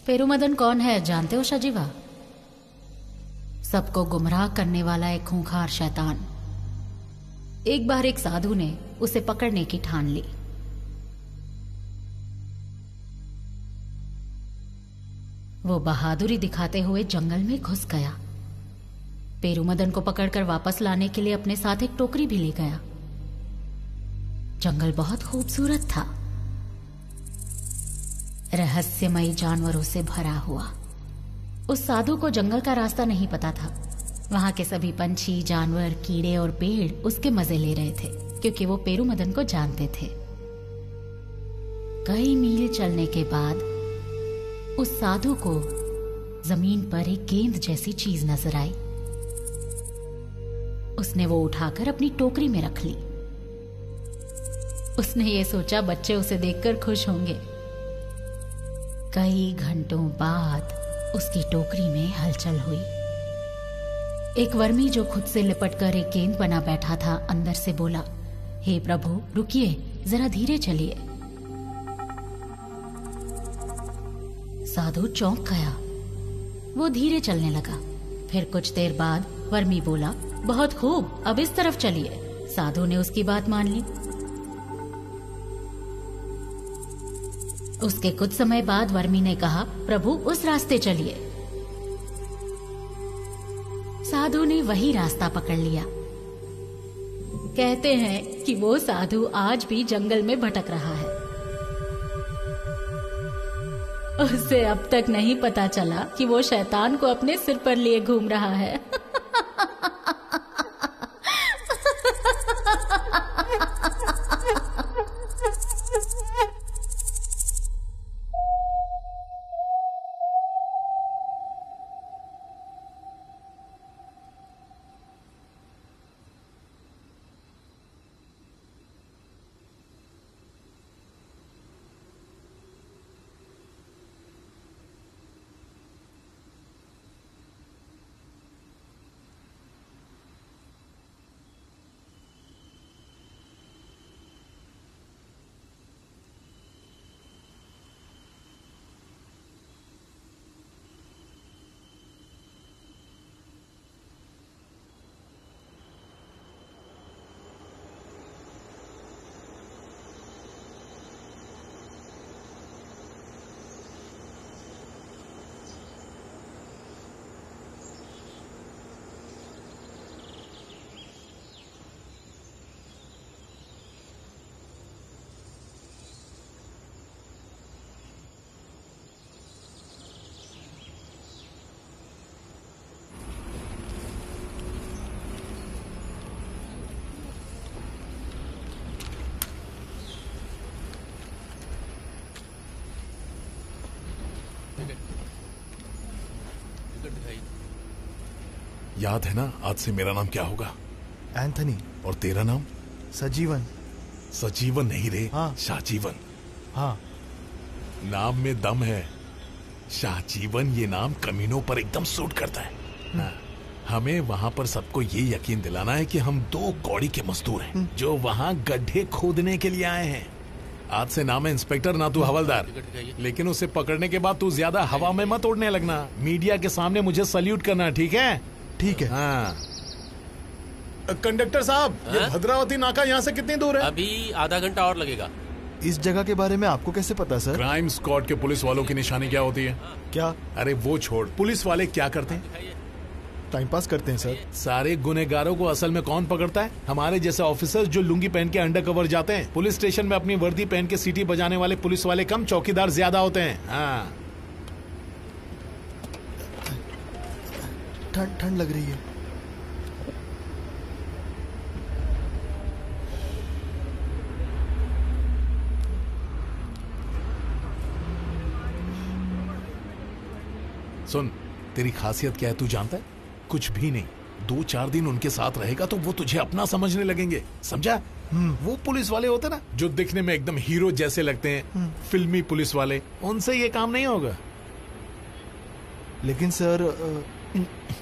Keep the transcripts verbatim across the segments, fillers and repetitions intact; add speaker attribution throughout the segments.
Speaker 1: पेरुमदन कौन है जानते हो शाजीवा? सबको गुमराह करने वाला एक खूंखार शैतान। एक बार एक साधु ने उसे पकड़ने की ठान ली। वो बहादुरी दिखाते हुए जंगल में घुस गया। पेरुमदन को पकड़कर वापस लाने के लिए अपने साथ एक टोकरी भी ले गया। जंगल बहुत खूबसूरत था, रहस्यमयी जानवरों से भरा हुआ। उस साधु को जंगल का रास्ता नहीं पता था। वहां के सभी पंछी, जानवर, कीड़े और पेड़ उसके मजे ले रहे थे, क्योंकि वो पेरुमदन को जानते थे। कई मील चलने के बाद उस साधु को जमीन पर एक गेंद जैसी चीज नजर आई। उसने वो उठाकर अपनी टोकरी में रख ली। उसने ये सोचा बच्चे उसे देखकर खुश होंगे। कई घंटों बाद उसकी टोकरी में हलचल हुई। एक वर्मी जो खुद से लिपटकर एक गेंद बना बैठा था अंदर से बोला, हे प्रभु रुकिए, जरा धीरे चलिए। साधु चौंक गया। वो धीरे चलने लगा। फिर कुछ देर बाद वर्मी बोला, बहुत खूब, अब इस तरफ चलिए। साधु ने उसकी बात मान ली। उसके कुछ समय बाद वर्मी ने कहा, प्रभु उस रास्ते चलिए। साधु ने वही रास्ता पकड़ लिया। कहते हैं कि वो साधु आज भी जंगल में भटक रहा है। उसे अब तक नहीं पता चला कि वो शैतान को अपने सिर पर लिए घूम रहा है।
Speaker 2: याद है ना आज से मेरा नाम क्या होगा?
Speaker 3: एंथनी।
Speaker 2: और तेरा नाम?
Speaker 3: सजीवन।
Speaker 2: सजीवन नहीं रे,
Speaker 3: हाँ।
Speaker 2: शाहजीवन।
Speaker 3: हाँ।
Speaker 2: नाम में दम है। शाहजीवन ये नाम कमीनों पर एकदम सूट करता है। हाँ। हमें वहाँ पर सबको ये यकीन दिलाना है कि हम दो कौड़ी के मजदूर हैं जो वहाँ गड्ढे खोदने के लिए आए हैं। आज से नाम है इंस्पेक्टर, ना तू हवलदार। लेकिन उसे पकड़ने के बाद तू ज्यादा हवा में मत उड़ने लगना। मीडिया के सामने मुझे सल्यूट करना, ठीक है?
Speaker 3: ठीक है।
Speaker 2: हाँ। कंडक्टर साहब, ये भद्रावती नाका यहाँ से कितनी दूर है?
Speaker 4: अभी आधा घंटा और लगेगा।
Speaker 3: इस जगह के बारे में आपको कैसे पता सर?
Speaker 2: क्राइम स्क्वाड के पुलिस वालों की निशानी क्या होती है?
Speaker 3: क्या?
Speaker 2: अरे वो छोड़, पुलिस वाले क्या करते हैं?
Speaker 3: टाइम पास करते हैं सर।
Speaker 2: सारे गुनहगारों को असल में कौन पकड़ता है? हमारे जैसे ऑफिसर्स जो लुंगी पहन के अंडर कवर जाते हैं। पुलिस स्टेशन में अपनी वर्दी पहन के सीटी बजाने वाले पुलिस वाले कम, चौकीदार ज्यादा होते हैं। हाँ।
Speaker 3: ठंड ठंड लग रही है।
Speaker 2: सुन, तेरी खासियत क्या है तू जानता है? कुछ भी नहीं। दो चार दिन उनके साथ रहेगा तो वो तुझे अपना समझने लगेंगे, समझा? वो पुलिस वाले होते ना जो दिखने में एकदम हीरो जैसे लगते हैं, फिल्मी पुलिस वाले, उनसे ये काम नहीं होगा।
Speaker 3: लेकिन सर आ...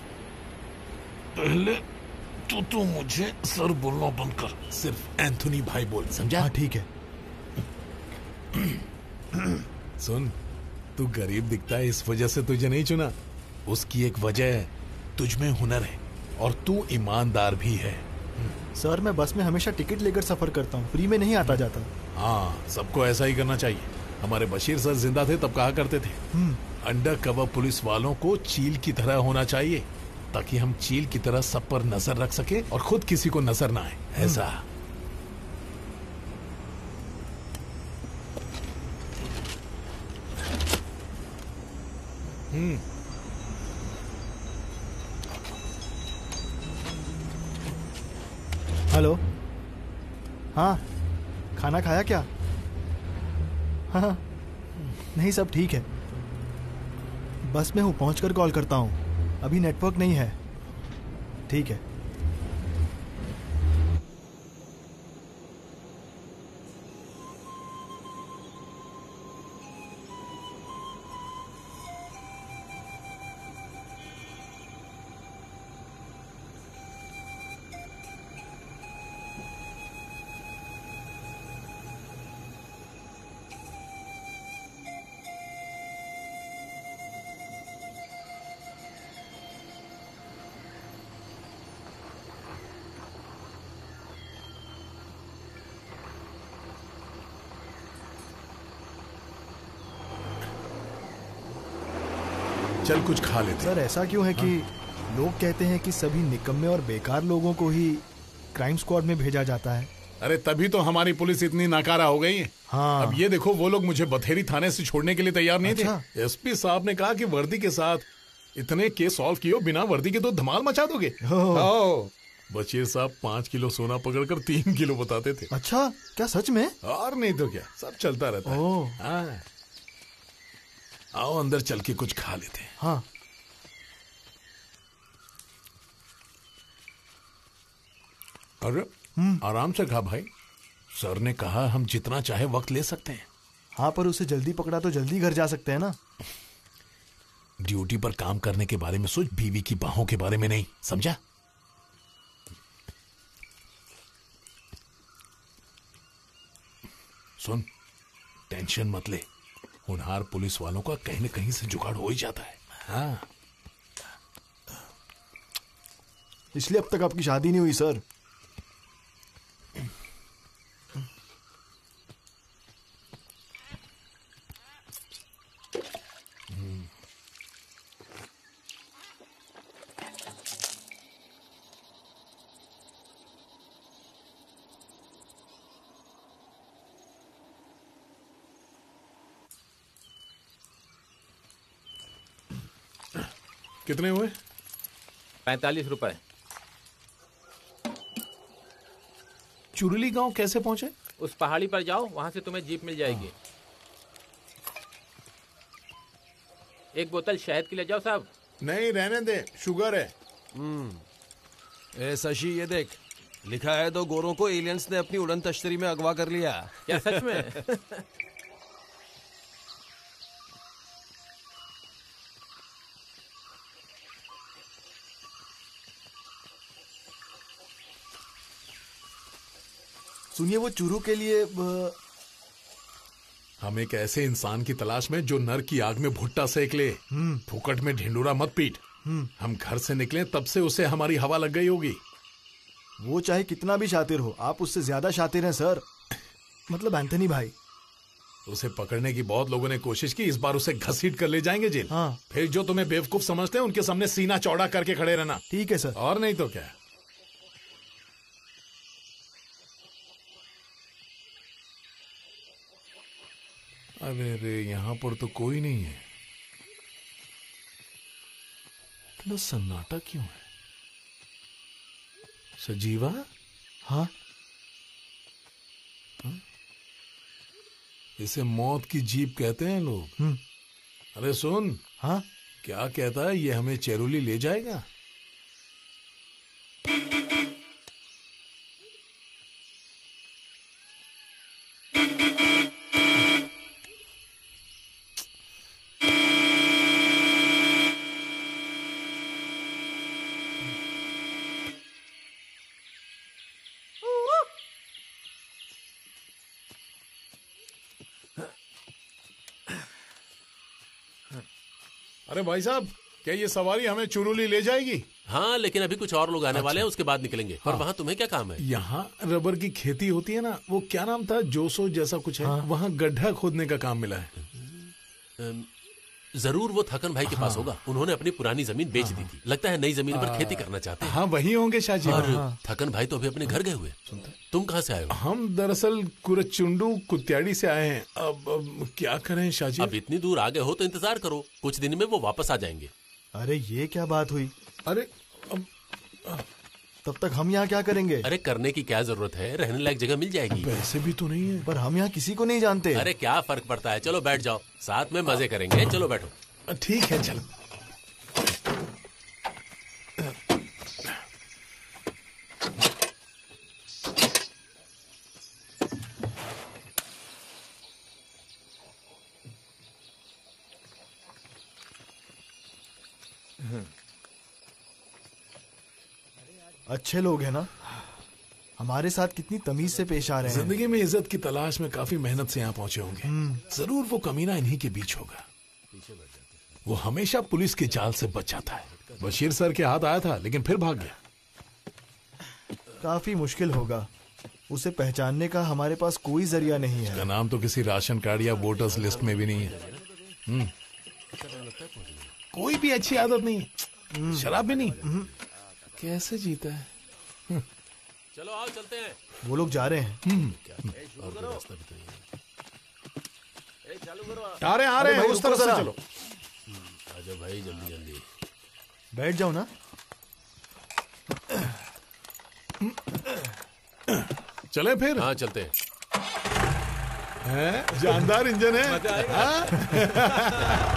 Speaker 2: पहले तो तू मुझे सर बोलना बंद कर, सिर्फ एंथोनी भाई बोल, समझा?
Speaker 3: हाँ ठीक है।
Speaker 2: सुन, तू गरीब दिखता है इस वजह से तुझे नहीं चुना। उसकी एक वजह है, तुझ में हुनर है और तू ईमानदार भी है।
Speaker 3: सर मैं बस में हमेशा टिकट लेकर सफर करता हूँ, फ्री में नहीं आता जाता।
Speaker 2: हाँ, सबको ऐसा ही करना चाहिए। हमारे बशीर सर जिंदा थे तब कहा करते थे, अंडर कवर पुलिस वालों को चील की तरह होना चाहिए, ताकि हम चील की तरह सब पर नजर रख सके और खुद किसी को नजर ना आए। ऐसा। Hmm
Speaker 3: hello. हाँ, खाना खाया क्या? हाँ, नहीं सब ठीक है। बस में हूँ, पहुँचकर कॉल करता हूँ। अभी नेटवर्क नहीं है। ठीक है।
Speaker 2: चल कुछ खा लेते।
Speaker 3: सर ऐसा क्यों है कि लोग कहते हैं कि सभी निकम्मे और बेकार लोगों को ही क्राइम स्क्वाड में भेजा जाता है?
Speaker 2: अरे तभी तो हमारी पुलिस इतनी नाकारा हो गई है।
Speaker 3: हाँ।
Speaker 2: अब ये देखो, वो लोग मुझे बथेरी थाने से छोड़ने के लिए तैयार नहीं
Speaker 3: अच्छा?
Speaker 2: थे। एसपी साहब ने कहा कि वर्दी के साथ इतने केस सॉल्व किए, बिना वर्दी के तो धमाल मचा दोगे।
Speaker 3: ओह।
Speaker 2: बशीर साहब पांच किलो सोना पकड़कर तीन किलो बताते थे।
Speaker 3: अच्छा, क्या सच में?
Speaker 2: और नहीं तो क्या, सब चलता रहता है।
Speaker 3: ओह।
Speaker 2: हाँ। आओ अंदर चल के कुछ खा लेते हैं।
Speaker 3: हाँ।
Speaker 2: अरे आराम से खा भाई, सर ने कहा हम जितना चाहे वक्त ले सकते हैं।
Speaker 3: हाँ, पर उसे जल्दी पकड़ा तो जल्दी घर जा सकते हैं ना।
Speaker 2: ड्यूटी पर काम करने के बारे में सोच, बीवी की बाहों के बारे में नहीं, समझा? सुन, टेंशन मत ले, होनहार पुलिस वालों का कहीं न कहीं से जुगाड़ हो ही जाता है। हाँ।
Speaker 3: इसलिए अब तक आपकी शादी नहीं हुई सर?
Speaker 2: कितने हुए?
Speaker 4: पैंतालीस रुपए।
Speaker 2: चुरली गांव कैसे पहुंचे?
Speaker 4: उस पहाड़ी पर जाओ, वहां से तुम्हें जीप मिल जाएगी। एक बोतल शहद की ले जाओ साहब।
Speaker 2: नहीं, रहने दे, शुगर है।
Speaker 5: हम्म। ए शशि, ये देख, लिखा है दो गोरों को एलियंस ने अपनी उड़न तश्तरी में अगवा कर लिया।
Speaker 4: क्या सच में?
Speaker 3: सुनिए, वो चूरू के लिए ब...
Speaker 2: हम एक ऐसे इंसान की तलाश में जो नर की आग में भुट्टा सेक ले। फुकट में ढिंडूरा मत पीट। हम घर से निकले तब से उसे हमारी हवा लग गई होगी।
Speaker 3: वो चाहे कितना भी शातिर हो, आप उससे ज्यादा शातिर हैं सर। मतलब एंथनी भाई।
Speaker 2: उसे पकड़ने की बहुत लोगों ने कोशिश की, इस बार उसे घसीट कर ले जाएंगे जेल।
Speaker 3: हाँ।
Speaker 2: फिर जो तुम्हें बेवकूफ समझते हैं उनके सामने सीना चौड़ा करके खड़े रहना।
Speaker 3: ठीक है सर।
Speaker 2: और नहीं तो क्या। अरे रे, यहाँ पर तो कोई नहीं है। इतना सन्नाटा क्यों है? सजीवा?
Speaker 3: हाँ।
Speaker 2: हा? इसे मौत की जीप कहते हैं लोग। अरे सुन।
Speaker 3: हाँ।
Speaker 2: क्या कहता है, ये हमें चेरुली ले जाएगा?
Speaker 6: अरे भाई साहब, क्या ये सवारी हमें चुरुली ले जाएगी?
Speaker 5: हाँ, लेकिन अभी कुछ और लोग आने वाले हैं, उसके बाद निकलेंगे। पर वहाँ तुम्हें क्या काम है?
Speaker 2: यहाँ रबर की खेती होती है ना, वो क्या नाम था, जोसो जैसा कुछ है। वहाँ गड्ढा खोदने का काम मिला है।
Speaker 5: अम, जरूर वो थकन भाई के पास होगा। उन्होंने अपनी पुरानी जमीन बेच दी थी। लगता है नई जमीन पर खेती करना चाहते हैं।
Speaker 2: हाँ, वही होंगे शाहजी।
Speaker 5: और थकन भाई तो अभी अपने घर गए हुए। तुम कहाँ से आए हो?
Speaker 2: हम दरअसल कुरचुंडू कुत्याड़ी से आए हैं। अब, अब क्या करें शाहजी?
Speaker 5: अब इतनी दूर आ गए हो तो इंतजार करो, कुछ दिन में वो वापस आ जाएंगे।
Speaker 3: अरे ये क्या बात हुई?
Speaker 2: अरे अब,
Speaker 3: तब तक हम यहाँ क्या करेंगे?
Speaker 5: अरे करने की क्या जरूरत है, रहने लायक जगह मिल जाएगी।
Speaker 2: पैसे भी तो नहीं है।
Speaker 3: पर हम यहाँ किसी को नहीं जानते।
Speaker 5: अरे क्या फर्क पड़ता है, चलो बैठ जाओ, साथ में मजे करेंगे। चलो बैठो।
Speaker 2: ठीक है, चलो।
Speaker 3: अच्छे लोग हैं ना, हमारे साथ कितनी तमीज से पेश आ रहे हैं।
Speaker 2: जिंदगी में इज्जत की तलाश में काफी मेहनत से यहाँ पहुंचे होंगे। जरूर वो कमीना इन्हीं के बीच होगा। वो हमेशा पुलिस के जाल से बच जाता है। बशीर सर के हाथ आया था, लेकिन फिर भाग गया।
Speaker 3: काफी मुश्किल होगा, उसे पहचानने का हमारे पास कोई जरिया नहीं है।
Speaker 2: उसका नाम तो किसी राशन कार्ड या वोटर्स लिस्ट में भी नहीं है। कोई भी अच्छी आदत नहीं, शराब भी नहीं। कैसे जीता है?
Speaker 5: चलो आओ चलते हैं।
Speaker 3: वो लोग जा रहे हैं।
Speaker 2: आ रहे आ रहे हैं, उस तरफ से चलो।
Speaker 5: आजा भाई, जल्दी जल्दी
Speaker 3: बैठ जाओ ना।
Speaker 2: चले फिर।
Speaker 5: हाँ चलते हैं।
Speaker 2: हैं? जानदार इंजन है। हाँ?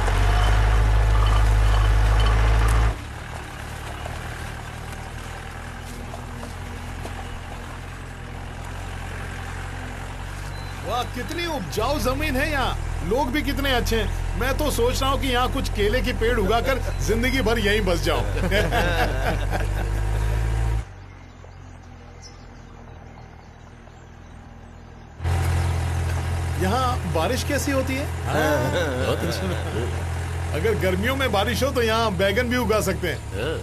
Speaker 2: वाह, कितनी उपजाऊ जमीन है यहाँ। लोग भी कितने अच्छे हैं। मैं तो सोच रहा हूँ कि यहाँ कुछ केले के पेड़ उगाकर जिंदगी भर यहीं बस जाऊं। यहाँ बारिश कैसी होती है?
Speaker 5: बहुत अच्छा।
Speaker 2: अगर गर्मियों में बारिश हो तो यहाँ बैगन भी उगा सकते हैं।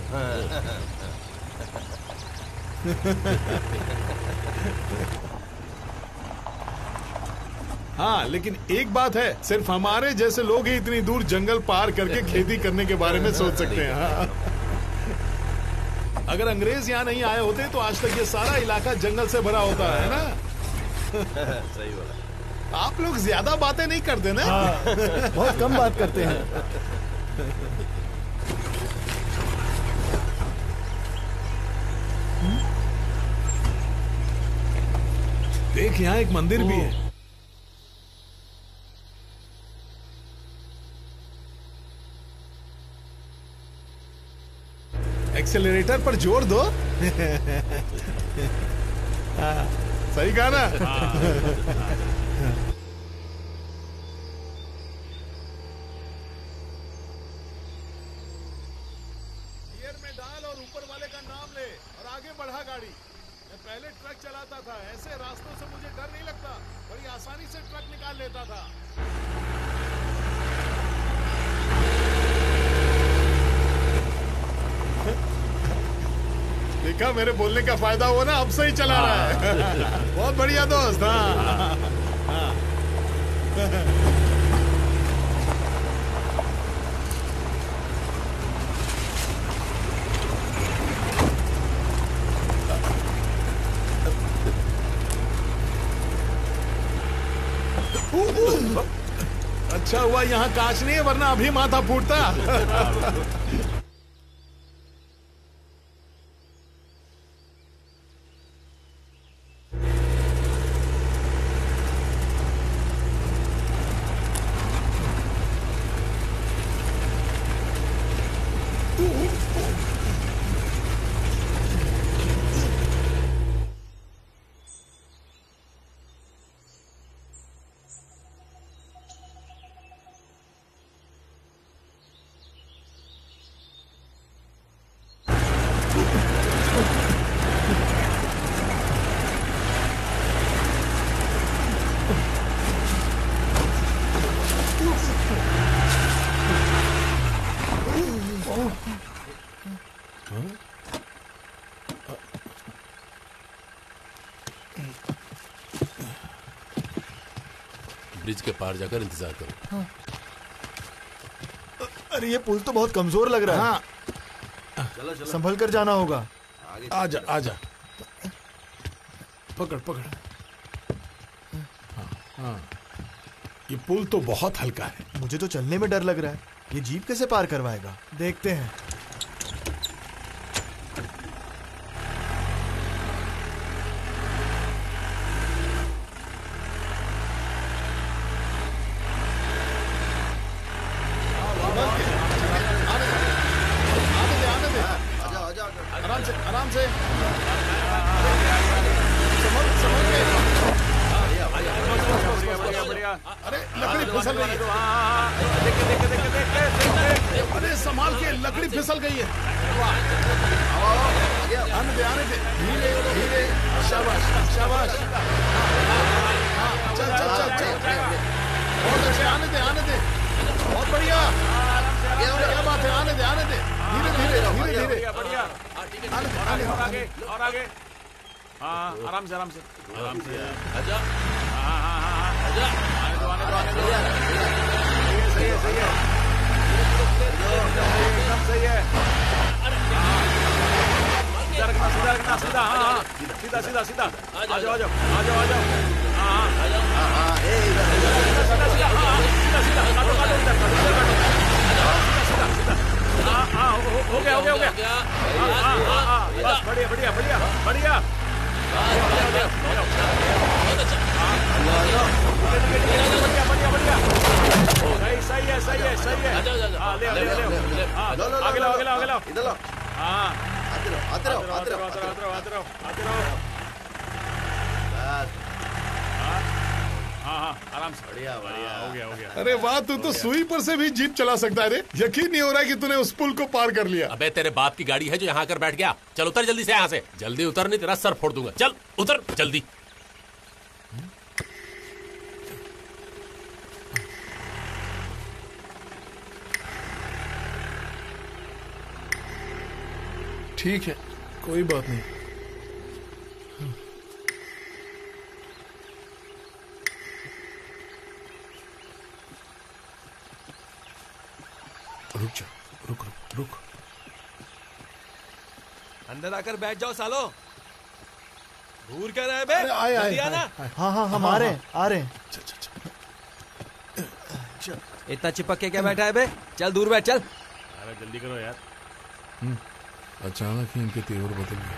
Speaker 2: हाँ, लेकिन एक बात है, सिर्फ हमारे जैसे लोग ही इतनी दूर जंगल पार करके खेती करने के बारे में सोच सकते हैं। हाँ। अगर अंग्रेज यहाँ नहीं आए होते तो आज तक ये सारा इलाका जंगल से भरा होता है ना।
Speaker 5: सही बोला।
Speaker 2: आप लोग ज्यादा बातें नहीं करते ना।
Speaker 3: हाँ, बहुत कम बात करते हैं।
Speaker 2: देख, यहाँ एक मंदिर भी है। एक्सेलरेटर पर जोर दो। हाँ, सही कहा ना? गियर में डाल और ऊपर वाले का नाम ले और आगे बढ़ा गाड़ी। मैं पहले ट्रक चलाता था, ऐसे रास्तों से मुझे डर नहीं लगता। बड़ी आसानी से ट्रक निकाल लेता था। देखा, मेरे बोलने का फायदा हुआ ना, अब सही चला रहा है। बहुत बढ़िया दोस्त। हाँ, हाँ। अच्छा हुआ यहाँ कांच नहीं है, वरना अभी माथा फूटता।
Speaker 7: ब्रिज के पार जाकर इंतजार करो।
Speaker 3: हाँ। अरे ये पुल तो बहुत कमजोर लग रहा है।
Speaker 2: हाँ।
Speaker 5: चलो चलो,
Speaker 3: संभल कर जाना होगा।
Speaker 2: आजा आजा, पकड़ पकड़। हाँ हाँ, ये पुल तो बहुत हल्का है।
Speaker 3: मुझे तो चलने में डर लग रहा है। ये जीप कैसे पार करवाएगा, देखते हैं।
Speaker 6: आराम से आराम से। अरे लकड़ी फिसल गई है। अरे संभाल के, लकड़ी फिसल गई है। आने दे आने दे, धीरे धीरे। शाबाश शाबाश। चल चल चल चल, बहुत अच्छे। आने दे आने दे, बहुत बढ़िया। क्या बात है, आने दे आने दे, धीरे धीरे धीरे धीरे।
Speaker 4: बढ़िया।
Speaker 6: आने दे आने
Speaker 4: और आगे और आगे। हाँ आराम से आराम से आराम से।
Speaker 7: आजा।
Speaker 4: हाँ हाँ हाँ आजा। आने दो आने दो आने दो। सही है सही है एकदम सही है। सीधा रखना सीधा रखना सीधा। हाँ हाँ सीधा सीधा सीधा। आ जाओ आ जाओ आ जाओ आ जाओ। हाँ हाँ सीधा सीधा। हाँ सीधा सीधा। काटो काटो इधर काटो इधर काटो। सीधा सीधा। हाँ हाँ हो गया हो गया हो गया। हाँ हाँ हाँ बस बढ़िया बढ़िया बढ़िया बढ़िया। बढ़िया बढ़िया। सही सही है सही है सही है। हाँ ले ले ले। हाँ आगे लो आगे लो आगे लो।
Speaker 5: इधर लो।
Speaker 4: हाँ
Speaker 5: आते रहो आते रहो
Speaker 4: आते रहो आते रहो आते रहो आते रहो। हाँ हाँ आराम से।
Speaker 5: बढ़िया बढ़िया
Speaker 4: हो गया हो गया।
Speaker 6: अरे वाह, तू तो सुई पर से भी जीप चला सकता है रे। यकीन नहीं हो रहा है कि तूने उस पुल को पार कर लिया।
Speaker 7: अबे तेरे बाप की गाड़ी है जो यहाँ आकर बैठ गया। चल उतर जल्दी से यहाँ से। जल्दी उतर नहीं तेरा सर फोड़ दूंगा। चल उतर जल्दी।
Speaker 6: ठीक है, कोई बात नहीं।
Speaker 2: रुक जा, रुक रुक रुक।
Speaker 5: अंदर आकर बैठ जाओ सालो। घूर क्या रहे बे?
Speaker 6: अरे आए आए,
Speaker 5: जल्दी आना।
Speaker 6: आए।
Speaker 3: हाँ हाँ हम आ रहे हैं आ रहे हैं।
Speaker 2: चल चल चल।
Speaker 5: इतना चिपक के क्या बैठा है बे? चल दूर बैठ चल।
Speaker 4: अरे जल्दी करो यार।
Speaker 2: अचानक ही इनके तेवर बदल गए।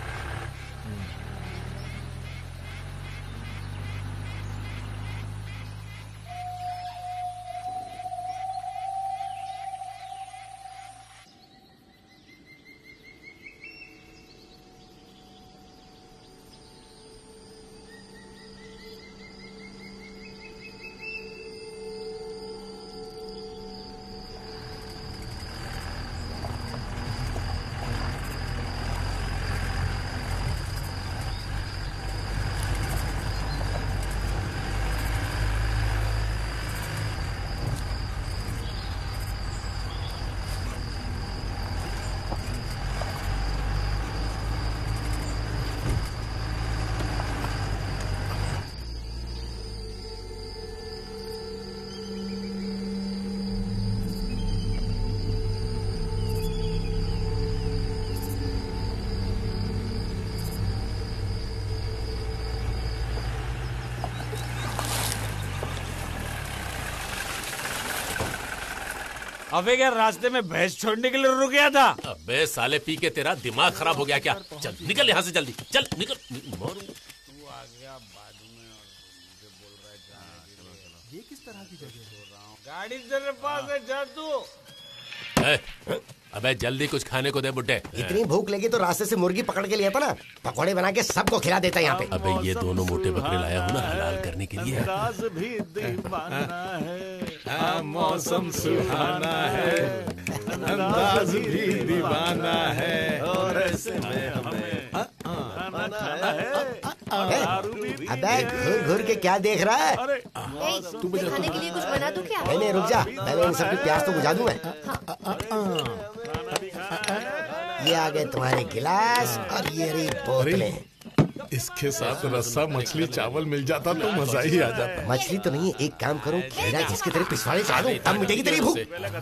Speaker 4: अबे क्या रास्ते में भैंस छोड़ने के लिए रुक गया था?
Speaker 7: अबे साले पी के तेरा दिमाग खराब हो गया क्या? चल निकल यहाँ से जल्दी। चल निकल।
Speaker 3: ये किस तरह की जगह है?
Speaker 4: गाड़ी तेरे पास है, जा तू।
Speaker 7: ए, अबे जल्दी कुछ खाने को दे बुड्ढे।
Speaker 8: इतनी भूख लगी तो रास्ते से मुर्गी पकड़ के लिया था ना, पकौड़े बना के सबको खिला देता यहाँ पे।
Speaker 7: अबे ये दोनों मोटे बकरे लाया हूँ ना हलाल करने के लिए।
Speaker 4: अंदाज भी दीवाना है,
Speaker 2: हाँ मौसम सुहाना है, अंदाज भी दीवाना है, और ऐसे में हमें
Speaker 4: खाना खाना है।
Speaker 8: अबे घूर घूर के क्या देख रहा है?
Speaker 4: अरे
Speaker 9: तू खाने के लिए कुछ बना दूं क्या?
Speaker 8: नहीं नहीं रुक जा, पहले इन सबकी प्यास तो बुझा दूं मैं।
Speaker 4: खाना भी खा।
Speaker 8: ये आ गए तुम्हारे गिलास और ये रही बोतलें।
Speaker 2: इसके साथ रस्सा मछली चावल मिल जाता तो मजा ही आ जाता।
Speaker 8: मछली तो नहीं है, एक काम करो, खीरा जिसके तेरे पिछवाड़े चढ़ा दूं, तब मिटेगी तेरी भूख।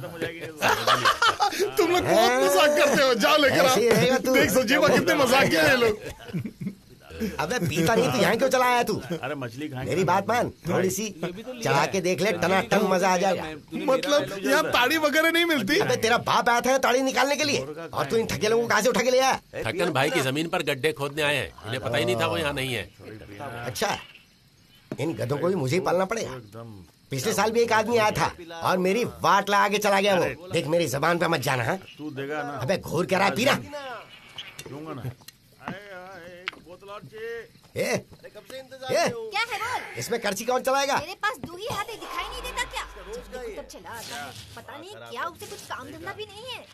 Speaker 6: तुम लोग बहुत मजाक करते हो, जाओ लेकर आओ। देख सजीवा कितने मजाकिया है लोग।
Speaker 8: अबे पीता नहीं तो यहाँ क्यों चला आया तू?
Speaker 4: अरे मछली खाएंगे।
Speaker 8: मेरी बात मान, थोड़ी सी चढ़ा के देख ले, टनाटन मजा आ जाएगा।
Speaker 6: मतलब यहाँ ताड़ी वगैरह नहीं मिलती?
Speaker 8: अबे तेरा बाप आया था ताड़ी निकालने के लिए, और तू इन थके लोगों को कहाँ से उठा के ले आया?
Speaker 7: ठक्कन भाई की जमीन पर गड्ढे खोदने आए हैं, इन्हें पता ही नहीं था वो यहाँ नहीं है।
Speaker 8: अच्छा, इन गधों को भी मुझे ही पालना पड़ेगा। पिछले साल भी एक आदमी आया था और मेरी वाट ला आगे चला गया वो। देख मेरी जबान पे मत जाना। हाँ
Speaker 4: तू देगा ना?
Speaker 8: अबे घूर के रहा है, पीना।
Speaker 4: दूंगा ना।
Speaker 8: ए, ए,
Speaker 9: क्या है बोल?
Speaker 8: इसमें कर्ची कौन चलाएगा?
Speaker 9: मेरे पास दो ही हाथ है, दिखाई नहीं देता क्या? जब तक चला आता है, पता नहीं क्या उसे कुछ काम धंधा भी नहीं है।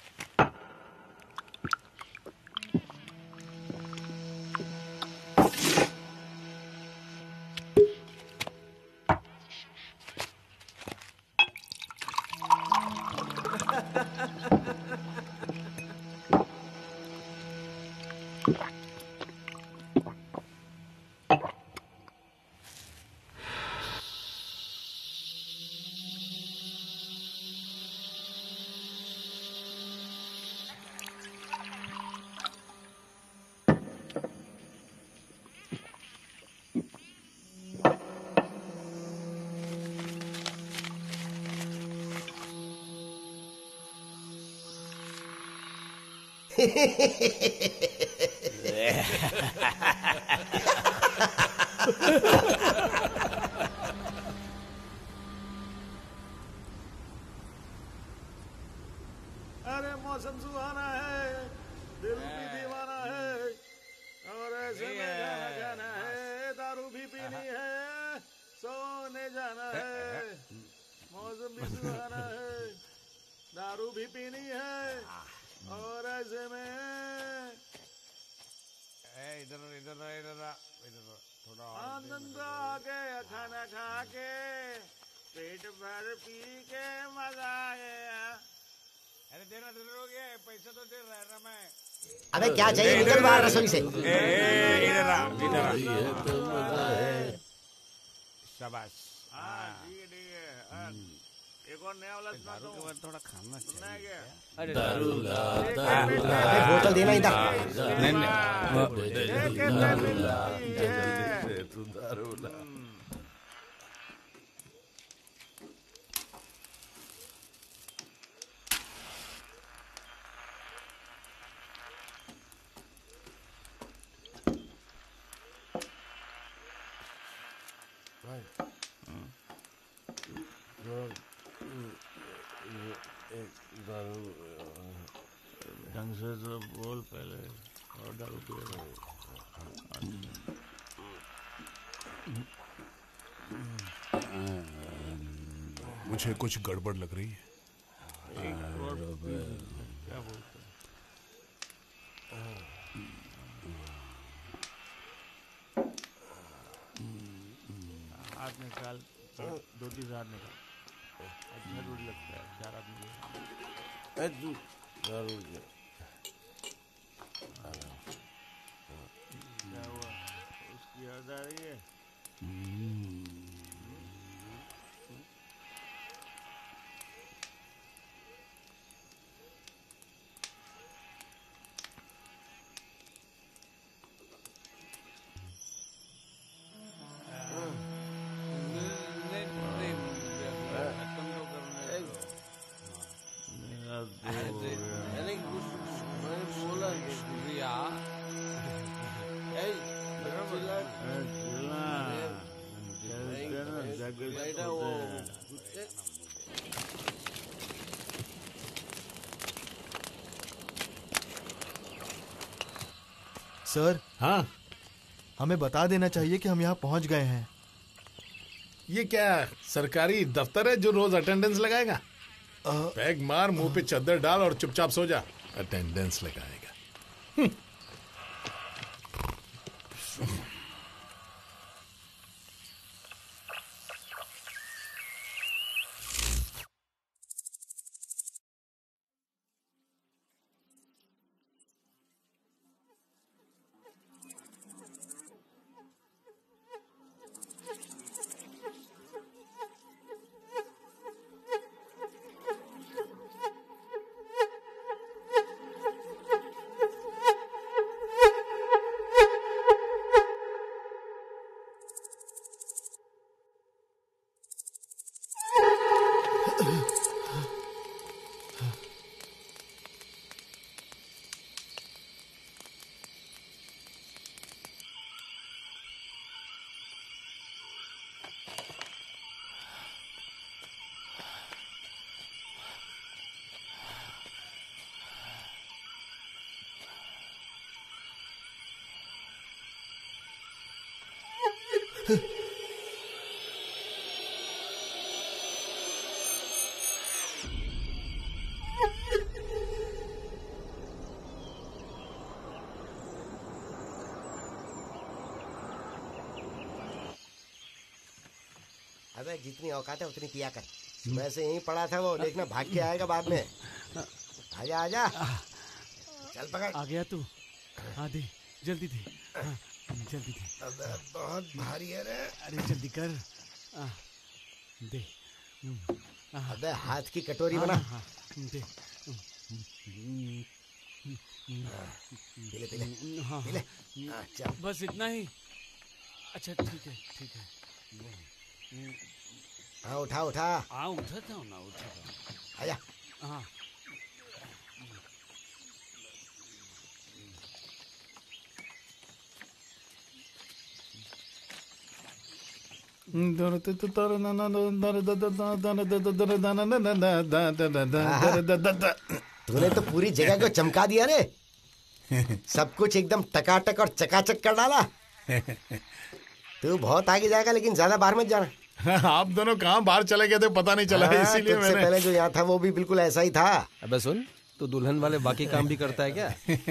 Speaker 4: अरे मौसम सुहाना है, दिल भी दीवाना है, और ऐसे में गाना गाना है, दारू भी पीनी है, सोने जाना है। मौसम भी सुहाना है, दारू भी पीनी है, और ऐसे में इधर इधर इधर इधर थोड़ा आनंद आ गया, खाना खा के पेट भर पी के मजा आ गया। अरे देना देना हो गया, पैसा तो दे रहा है मैं।
Speaker 8: अबे क्या चाहिए, निकल बाहर रसोई से।
Speaker 4: इधर आ, इधर आ। शाबाश। हाँ ठीक है ठीक है। एक और नया वाला सुना दो, थोड़ा खाना सुना क्या? अरे दारू
Speaker 8: बोतल देना इधर।
Speaker 4: नहीं नहीं तू दारू ला। ढंग से तो बोल पहले, और दारू पिएगा।
Speaker 2: मुझे कुछ गड़बड़ लग रही है।
Speaker 4: क्या बोलते हाथ निकाल, दो तीन हाथ निकाल। अच्छा दूर लगता है, चार आदमी जरूर क्या हुआ? उसकी याद आ रही है?
Speaker 3: सर,
Speaker 2: हाँ
Speaker 3: हमें बता देना चाहिए कि हम यहाँ पहुँच गए हैं।
Speaker 2: ये क्या सरकारी दफ्तर है जो रोज अटेंडेंस लगाएगा? पैग मार, मुंह पे चद्दर डाल और चुपचाप सो जा। अटेंडेंस लगाएगा।
Speaker 8: अबे जितनी औकात है उतनी पिया कर। सुबह से यहीं पड़ा था वो, देखना भाग के आएगा बाद में। आजा आजा, चल पकड़।
Speaker 10: आ गया तू? हाँ दे, जल्दी दे, हाँ, जल्दी दे।
Speaker 8: अबे बहुत भारी है रे।
Speaker 10: अरे जल्दी कर, आ, दे।
Speaker 8: अबे हाथ की कटोरी बना।
Speaker 10: हाँ, दे।
Speaker 8: पीले पीले
Speaker 10: हाँ,
Speaker 8: पीले। हाँ, चल
Speaker 10: बस इतना ही। अच्छा ठीक है ठीक है।
Speaker 8: हाँ उठा उठा।
Speaker 10: हाँ उठाता हूँ ना, उठाता हूँ।
Speaker 8: आजा।
Speaker 10: हाँ
Speaker 8: तूने तो पूरी जगह को चमका दिया रे। सब कुछ एकदम टकाटक और चकाचक कर डाला। तू बहुत आगे जाएगा लेकिन ज्यादा बाहर मत जाना।
Speaker 6: आप दोनों कहाँ बाहर चले गए थे पता नहीं चला, इसीलिए
Speaker 8: मैंने पहले जो यहाँ था वो भी बिल्कुल ऐसा ही था।
Speaker 5: अबे सुन, तू दुल्हन वाले बाकी काम भी करता है क्या?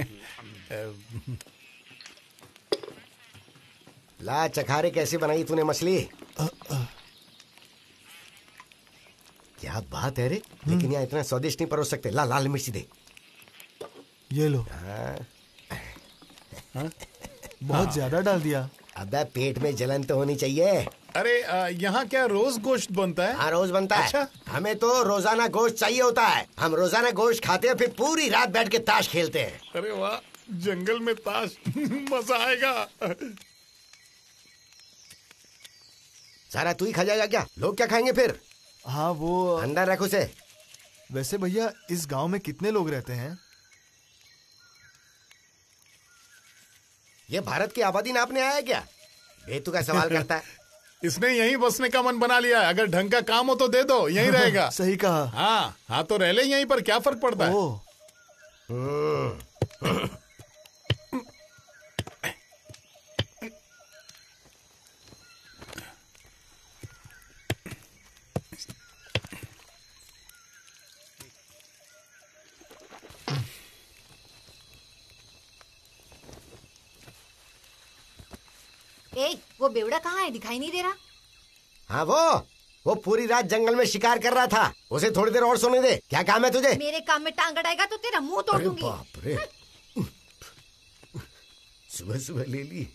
Speaker 8: ला चखारे कैसे बनाई तूने मछली? क्या बात है रे, लेकिन यहाँ इतना स्वादिष्ट नहीं परोस सकते। ला लाल मिर्ची दे।
Speaker 3: ये लो।
Speaker 8: हाँ।
Speaker 3: हाँ? बहुत ज्यादा डाल दिया।
Speaker 8: अबे पेट में जलन तो होनी चाहिए।
Speaker 6: अरे यहाँ क्या रोज गोश्त बनता है?
Speaker 8: हाँ रोज बनता है।
Speaker 6: अच्छा?
Speaker 8: हमें तो रोजाना गोश्त चाहिए होता है। हम रोजाना गोश्त खाते हैं, फिर पूरी रात बैठ के ताश खेलते हैं।
Speaker 6: अरे वाह, जंगल में ताश मजा आएगा।
Speaker 8: सारा तू ही खा जाएगा क्या? लोग क्या खाएंगे फिर?
Speaker 3: हाँ वो
Speaker 8: अंदर रख उसे।
Speaker 3: वैसे भैया इस गांव में कितने लोग रहते हैं?
Speaker 8: ये भारत की आबादी नापने आया क्या? बेतुका सवाल करता है।
Speaker 6: इसने यहीं बसने का मन बना लिया है। अगर ढंग का काम हो तो दे दो, यहीं रहेगा।
Speaker 3: सही कहा।
Speaker 6: हाँ हाँ तो रह ले यहीं पर, क्या फर्क पड़ता है?
Speaker 9: ए, वो बेवड़ा कहाँ है? दिखाई नहीं दे रहा।
Speaker 8: हाँ वो वो पूरी रात जंगल में शिकार कर रहा था। उसे थोड़ी देर और सोने दे। क्या काम है तुझे?
Speaker 9: मेरे काम में टांग अड़ाएगा तो तेरा मुंह तोड़ दूंगी।
Speaker 8: बाप रे, सुबह सुबह ले ली।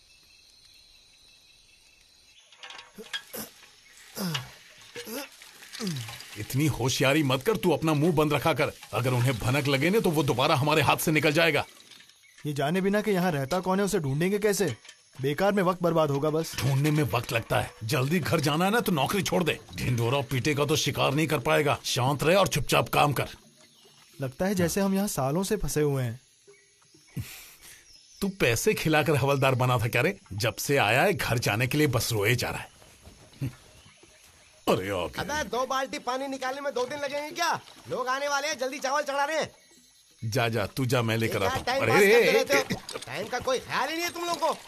Speaker 2: इतनी होशियारी मत कर, तू अपना मुंह बंद रखा कर। अगर उन्हें भनक लगे ना तो वो दोबारा हमारे हाथ से निकल जाएगा।
Speaker 3: ये जाने बिना कि यहाँ रहता कौन है उसे ढूंढेंगे कैसे? बेकार में वक्त बर्बाद होगा बस।
Speaker 2: ढूंढने में वक्त लगता है। जल्दी घर जाना है ना तो नौकरी छोड़ दे। ढिंडोरा पीटेगा तो शिकार नहीं कर पाएगा। शांत रहे और चुपचाप काम कर।
Speaker 3: लगता है जैसे हम यहाँ सालों से फंसे हुए हैं।
Speaker 2: तू पैसे खिलाकर हवलदार बना था क्या रे? जब से आया है घर जाने के लिए बस रोए जा रहा है। अरे ओके।
Speaker 8: अबे दो बाल्टी पानी निकालने में दो दिन लगेंगे क्या? लोग आने वाले हैं, जल्दी चावल चढ़ा रहे हैं।
Speaker 2: जा जा तू जा, मैं लेकर आता हूँ।
Speaker 8: टाइम
Speaker 2: अरे
Speaker 8: पास करते
Speaker 2: रे,
Speaker 8: रहते हो। टाइम का कोई ख्याल ही नहीं है तुम लोग को।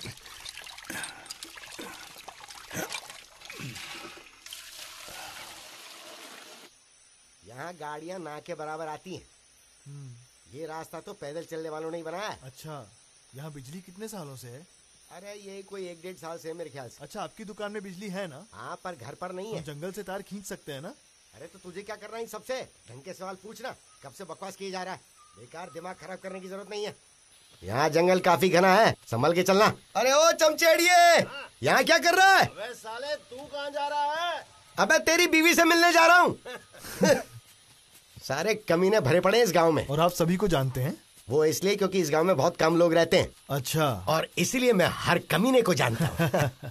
Speaker 8: यहाँ गाड़ियाँ ना के बराबर आती हैं। ये रास्ता तो पैदल चलने वालों ने ही बनाया है।
Speaker 3: अच्छा, यहाँ बिजली कितने सालों से है?
Speaker 8: अरे ये कोई एक डेढ़ साल से है मेरे ख्याल से।
Speaker 3: अच्छा, आपकी दुकान में बिजली है ना?
Speaker 8: हाँ पर घर पर नहीं है।
Speaker 3: हम जंगल से तार खींच सकते हैं ना?
Speaker 8: अरे तो तुझे क्या करना है इन सबसे? ढंग के सवाल पूछना। कब से बकवास किया जा रहा है? बेकार दिमाग खराब करने की जरूरत नहीं है। यहाँ जंगल काफी घना है, संभल के चलना। अरे ओ चमचेड़िए, यहाँ क्या कर रहा है?
Speaker 6: अबे साले तू कहाँ जा रहा है?
Speaker 8: अबे तेरी बीवी से मिलने जा रहा हूँ। सारे कमीने भरे पड़े हैं इस गांव में।
Speaker 3: और आप सभी को जानते हैं?
Speaker 8: वो इसलिए क्योंकि इस गांव में बहुत कम लोग रहते हैं।
Speaker 3: अच्छा।
Speaker 8: और इसीलिए मैं हर कमीने को जानता हूँ।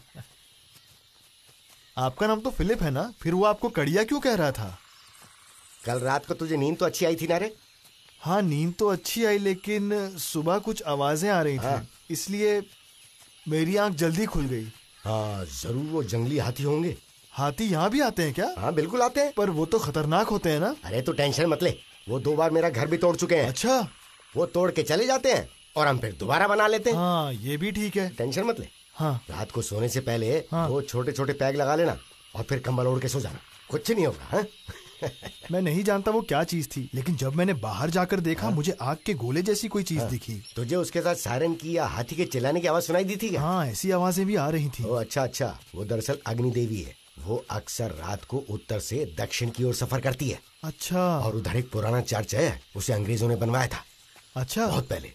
Speaker 3: आपका नाम तो फिलिप है ना? फिर वो आपको कड़िया क्यों कह रहा था?
Speaker 8: कल रात को तुझे नींद तो अच्छी आई थी ना रे?
Speaker 3: हाँ नींद तो अच्छी आई, लेकिन सुबह कुछ आवाजें आ रही
Speaker 8: हाँ।
Speaker 3: थी, इसलिए मेरी आंख जल्दी खुल गई।
Speaker 8: हाँ जरूर वो जंगली हाथी होंगे।
Speaker 3: हाथी यहाँ भी आते हैं क्या?
Speaker 8: हाँ बिल्कुल आते हैं।
Speaker 3: पर वो तो खतरनाक होते हैं ना?
Speaker 8: अरे तो टेंशन मत ले, वो दो बार मेरा घर भी तोड़ चुके हैं।
Speaker 3: अच्छा।
Speaker 8: वो तोड़ के चले जाते हैं और हम फिर दोबारा बना लेते हैं।
Speaker 3: हाँ ये भी ठीक है।
Speaker 8: टेंशन मत ले।
Speaker 3: हाँ।
Speaker 8: रात को सोने से पहले
Speaker 3: हाँ।
Speaker 8: वो छोटे छोटे पैग लगा लेना और फिर कंबल ओढ़ के सो जाना, कुछ नहीं होगा। हाँ?
Speaker 3: मैं नहीं जानता वो क्या चीज थी, लेकिन जब मैंने बाहर जाकर देखा, हाँ? मुझे आग के गोले जैसी कोई चीज
Speaker 8: हाँ?
Speaker 3: दिखी।
Speaker 8: तुझे उसके साथ सायरन की या हाथी के चिल्लाने की आवाज सुनाई दी थी क्या?
Speaker 3: हाँ ऐसी आवाजें भी आ रही थी।
Speaker 8: ओ अच्छा अच्छा, वो दरअसल अग्नि देवी है। वो अक्सर रात को उत्तर से दक्षिण की ओर सफर करती है।
Speaker 3: अच्छा।
Speaker 8: और उधर एक पुराना चर्च है, उसे अंग्रेजों ने बनवाया था।
Speaker 3: अच्छा।
Speaker 8: बहुत पहले।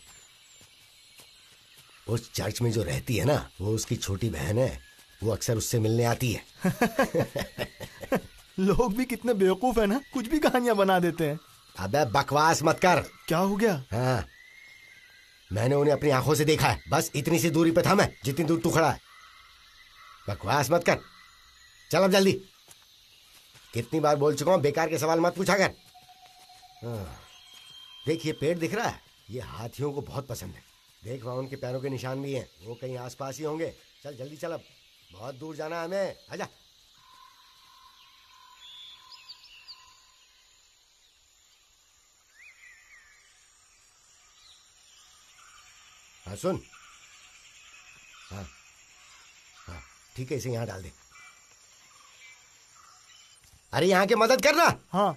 Speaker 8: उस चर्च में जो रहती है ना, वो उसकी छोटी बहन है, वो अक्सर उससे मिलने आती है।
Speaker 3: लोग भी कितने बेवकूफ है ना, कुछ भी कहानियां बना देते हैं।
Speaker 8: अबे बकवास मत कर।
Speaker 3: क्या हो गया?
Speaker 8: हाँ, मैंने उन्हें अपनी आंखों से देखा है। बस इतनी सी दूरी पे था मैं, जितनी दूर तू खड़ा है। बकवास मत कर, चल अब जल्दी। कितनी बार बोल चुका हूं, बेकार के सवाल मत पूछा कर। हाँ। देख ये पेड़ दिख रहा है, ये हाथियों को बहुत पसंद है। देख वहां उनके पैरों के निशान भी हैं, वो कहीं आसपास ही होंगे। चल जल्दी चल, अब बहुत दूर जाना है हमें। आजा। हाँ सुन। हाँ हाँ ठीक है, इसे यहाँ डाल दे। अरे यहाँ के मदद करना।
Speaker 3: हाँ।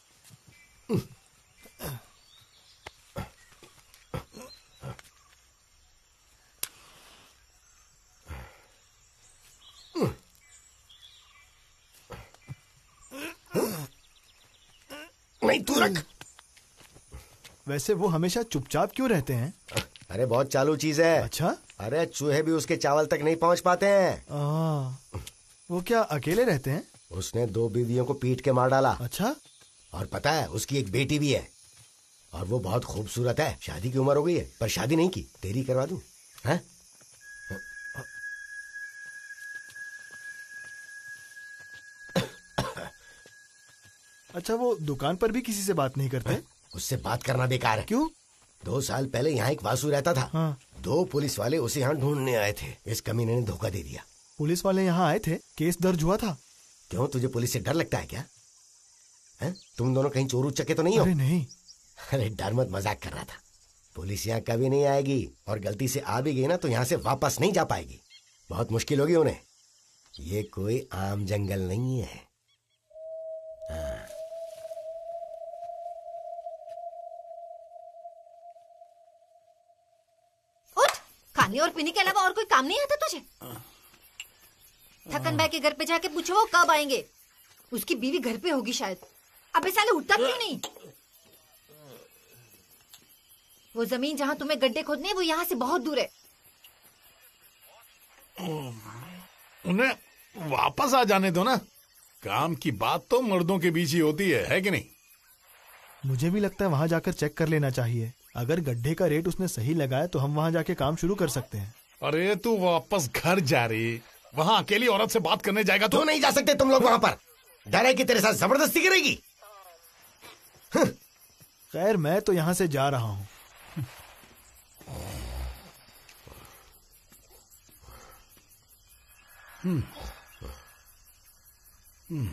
Speaker 8: नहीं तू रख।
Speaker 3: वैसे वो हमेशा चुपचाप क्यों रहते हैं?
Speaker 8: अरे बहुत चालू चीज है।
Speaker 3: अच्छा।
Speaker 8: अरे चूहे भी उसके चावल तक नहीं पहुंच पाते हैं।
Speaker 3: आ, वो क्या अकेले रहते हैं?
Speaker 8: उसने दो बीवियों को पीट के मार डाला।
Speaker 3: अच्छा।
Speaker 8: और पता है उसकी एक बेटी भी है, और वो बहुत खूबसूरत है। शादी की उम्र हो गई है, पर शादी नहीं की। तेरी करवा दूं? हैं?
Speaker 3: अच्छा, वो दुकान पर भी किसी से बात नहीं करते?
Speaker 8: है? उससे बात करना बेकार है।
Speaker 3: क्यों?
Speaker 8: दो साल पहले यहाँ एक वासु रहता था।
Speaker 3: हाँ।
Speaker 8: दो पुलिस वाले उसे यहाँ ढूंढने आए थे। इस कमीने ने धोखा दे दिया।
Speaker 3: पुलिस वाले यहाँ आए थे? केस दर्ज हुआ था?
Speaker 8: क्यों, तुझे पुलिस से डर लगता है क्या? है? तुम दोनों कहीं चोर उचक्के तो नहीं हो?
Speaker 3: अरे नहीं।
Speaker 8: अरे डर मत, मजाक कर रहा था। पुलिस यहाँ कभी नहीं आएगी, और गलती से आ भी गई ना तो यहाँ से वापस नहीं जा पाएगी। बहुत मुश्किल होगी उन्हें। ये कोई आम जंगल नहीं है। हाँ।
Speaker 9: खाने और पीने के अलावा और कोई काम नहीं आता तुझे? थकन भाई के घर पे जाके पूछो वो कब आएंगे। उसकी बीवी घर पे होगी शायद। अबे साले उठता क्यों नहीं? वो जमीन जहाँ तुम्हें गड्ढे खोदने, वो यहाँ से बहुत दूर है।
Speaker 2: उन्हें वापस आ जाने दो ना। काम की बात तो मर्दों के बीच ही होती है, है कि नहीं?
Speaker 3: मुझे भी लगता है वहां जाकर चेक कर लेना चाहिए। अगर गड्ढे का रेट उसने सही लगाया तो हम वहां जाके काम शुरू कर सकते हैं।
Speaker 2: अरे तू वापस घर जा रही, वहां अकेली औरत से बात करने जाएगा तो?
Speaker 8: तो नहीं जा सकते तुम लोग वहां पर। डर है कि तेरे साथ जबरदस्ती करेगी।
Speaker 3: खैर मैं तो यहाँ से जा रहा हूँ।
Speaker 2: हम्म हम्म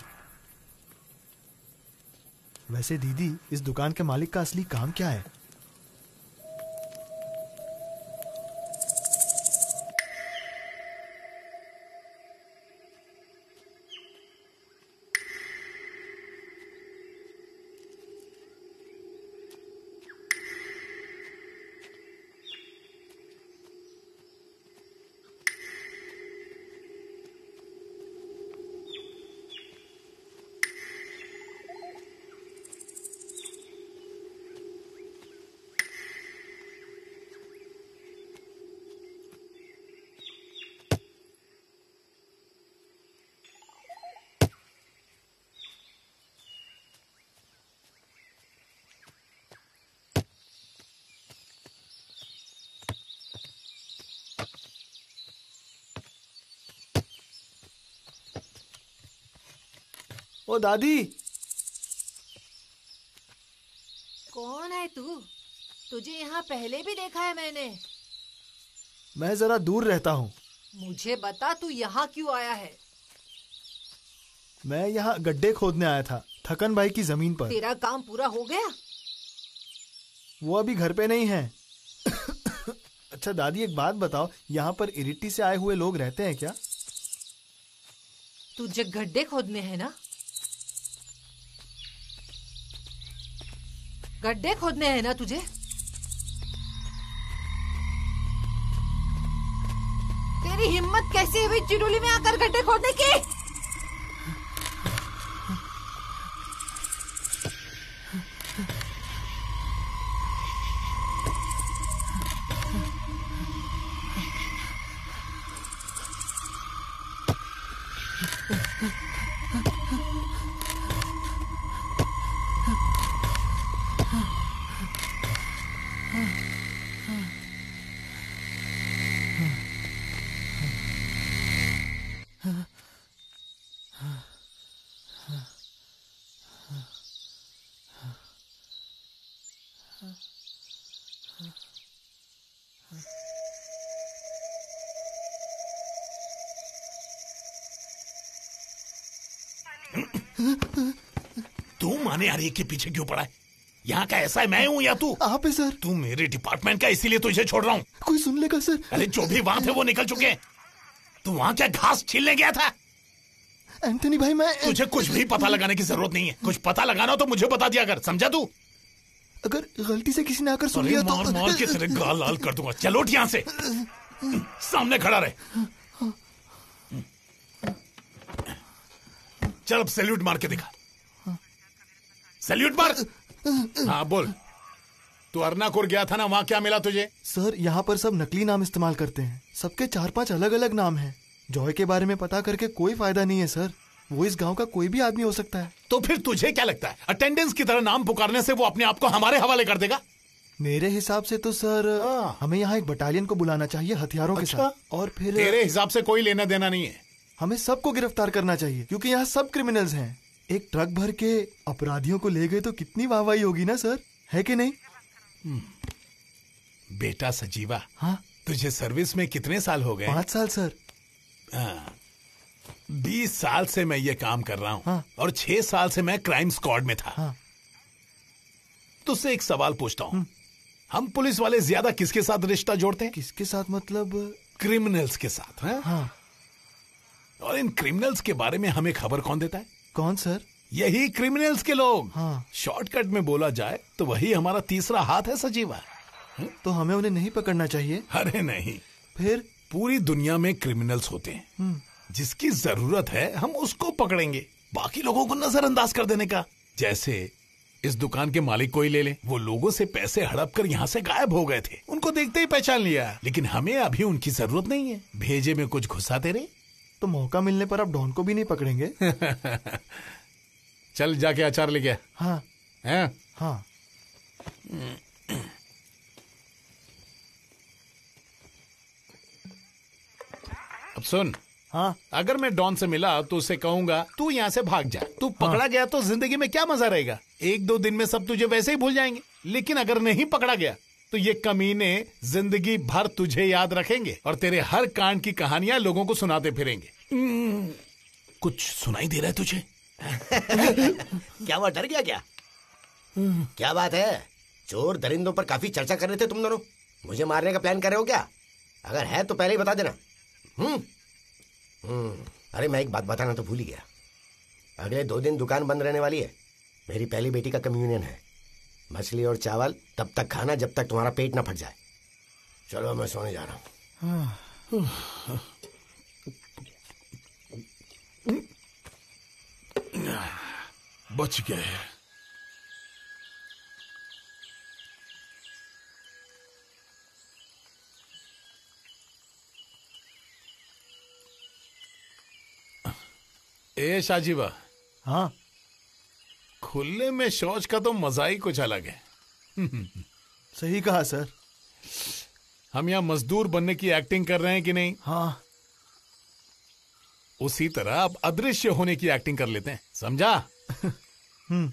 Speaker 3: वैसे दीदी, इस दुकान के मालिक का असली काम क्या है? ओ दादी।
Speaker 11: कौन है तू? तुझे यहाँ पहले भी देखा है मैंने।
Speaker 3: मैं जरा दूर रहता हूँ।
Speaker 11: मुझे बता तू यहाँ क्यों आया है?
Speaker 3: मैं यहाँ गड्ढे खोदने आया था, थकन भाई की जमीन पर।
Speaker 11: तेरा काम पूरा हो गया?
Speaker 3: वो अभी घर पे नहीं है। अच्छा दादी, एक बात बताओ, यहाँ पर इरिट्टी से आए हुए लोग रहते हैं क्या?
Speaker 11: तुझे गड्ढे खोदने हैं ना? गड्ढे खोदने हैं ना तुझे? तेरी हिम्मत कैसी हुई चिड़ोली में आकर गड्ढे खोदने की?
Speaker 2: तू माने यार के पीछे क्यों पड़ा है? यहाँ का ऐसा है मैं हूँ या तू?
Speaker 3: आप है सर।
Speaker 2: तू मेरे डिपार्टमेंट का, इसीलिए तुझे छोड़ रहा हूँ।
Speaker 3: कोई सुन लेगा सर।
Speaker 2: अरे जो भी वहां थे वो निकल चुके हैं। तू वहां क्या घास छीलने गया था?
Speaker 3: एंथनी भाई मैं
Speaker 2: तुझे कुछ भी पता लगाने की जरूरत नहीं है। कुछ पता लगाना हो तो मुझे बता दिया कर, समझा तू?
Speaker 3: अगर गलती से किसी ने आकर सुन लिया तो
Speaker 2: मार मार के तेरे गाल लाल कर दूंगा। चल उठ यहाँ से, सामने खड़ा रहे। चल अब सैल्यूट मार के दिखा। सैल्यूट मार। हाँ बोल, तू अर्नाकुर गया था ना, वहां क्या मिला तुझे?
Speaker 3: सर यहाँ पर सब नकली नाम इस्तेमाल करते हैं। सबके चार पांच अलग अलग नाम हैं। जॉय के बारे में पता करके कोई फायदा नहीं है सर। वो इस गांव का कोई भी आदमी हो सकता है।
Speaker 2: तो फिर तुझे क्या लगता है अटेंडेंस की तरह नाम पुकारने से वो अपने आप को हमारे हवाले कर देगा?
Speaker 3: मेरे हिसाब से तो सर हमें यहाँ एक बटालियन को बुलाना चाहिए हथियारों
Speaker 2: अच्छा?
Speaker 3: के साथ। और फिर
Speaker 2: तेरे हिसाब से कोई लेना देना नहीं है।
Speaker 3: हमें सबको गिरफ्तार करना चाहिए क्योंकि यहाँ सब क्रिमिनल्स हैं। एक ट्रक भर के अपराधियों को ले गए तो कितनी वाहवाही होगी ना सर, है कि नहीं?
Speaker 2: बेटा सजीवा,
Speaker 3: हाँ
Speaker 2: तुझे सर्विस में कितने साल हो गए?
Speaker 3: पाँच साल सर।
Speaker 2: हाँ, बीस साल से मैं ये काम कर रहा हूँ।
Speaker 3: हाँ।
Speaker 2: और छह साल से मैं क्राइम स्क्वाड में था।
Speaker 3: हाँ।
Speaker 2: तुझसे एक सवाल पूछता हूँ, हम पुलिस वाले ज्यादा किसके साथ रिश्ता जोड़ते हैं?
Speaker 3: किसके साथ मतलब?
Speaker 2: क्रिमिनल्स के साथ। हाँ?
Speaker 3: हाँ।
Speaker 2: और इन क्रिमिनल्स के बारे में हमें खबर कौन देता है?
Speaker 3: कौन सर?
Speaker 2: यही क्रिमिनल्स के लोग।
Speaker 3: हाँ।
Speaker 2: शॉर्टकट में बोला जाए तो वही हमारा तीसरा हाथ है सजीवा।
Speaker 3: तो हमें उन्हें नहीं पकड़ना चाहिए?
Speaker 2: अरे नहीं।
Speaker 3: फिर?
Speaker 2: पूरी दुनिया में क्रिमिनल्स होते हैं, जिसकी जरूरत है हम उसको पकड़ेंगे, बाकी लोगों को नजरअंदाज कर देने का। जैसे इस दुकान के मालिक को ही ले ले, वो लोगों से पैसे हड़प कर यहाँ से गायब हो गए थे। उनको देखते ही पहचान लिया, लेकिन हमें अभी उनकी जरूरत नहीं है। भेजे में कुछ घुसाते रहे
Speaker 3: तो मौका मिलने पर आप डॉन को भी नहीं पकड़ेंगे?
Speaker 2: चल जाके अचार ले गया।
Speaker 3: हाँ
Speaker 2: है?
Speaker 3: हाँ।
Speaker 2: अब सुन।
Speaker 3: हाँ।
Speaker 2: अगर मैं डॉन से मिला तो उसे कहूंगा तू यहाँ से भाग जा। तू पकड़ा हाँ। गया तो जिंदगी में क्या मजा रहेगा? एक दो दिन में सब तुझे वैसे ही भूल जाएंगे। लेकिन अगर नहीं पकड़ा गया तो ये कमीने जिंदगी भर तुझे याद रखेंगे और तेरे हर कांड की कहानियां लोगों को सुनाते फिरेंगे। कुछ सुनाई दे रहा है तुझे?
Speaker 8: क्या हुआ, डर गया क्या? क्या बात है? चोर दरिंदों पर काफी चर्चा कर रहे थे तुम दोनों। मुझे मारने का प्लान कर रहे हो क्या? अगर है तो पहले ही बता देना। हम्म हम्म अरे मैं एक बात बताना तो भूल ही गया। अगले दो दिन दुकान बंद रहने वाली है। मेरी पहली बेटी का कम्युनियन है। मछली और चावल तब तक खाना जब तक तुम्हारा पेट ना फट जाए। चलो मैं सोने जा रहा हूँ।
Speaker 2: बच गए। ए शाजीबा।
Speaker 3: हाँ।
Speaker 2: खुले में शौच का तो मजा ही कुछ अलग है।
Speaker 3: सही कहा सर।
Speaker 2: हम यहाँ मजदूर बनने की एक्टिंग कर रहे हैं कि नहीं?
Speaker 3: हाँ।
Speaker 2: उसी तरह अब अदृश्य होने की एक्टिंग कर लेते हैं, समझा?
Speaker 3: हम्म।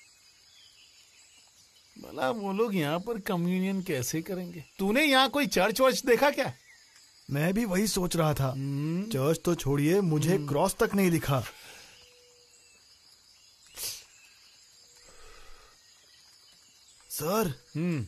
Speaker 2: भला वो लोग यहाँ पर कम्युनियन कैसे करेंगे? तूने यहाँ कोई चर्च वर्च देखा क्या?
Speaker 3: मैं भी वही सोच रहा था। चर्च तो छोड़िए, मुझे क्रॉस तक नहीं दिखा। सर,
Speaker 2: हम्म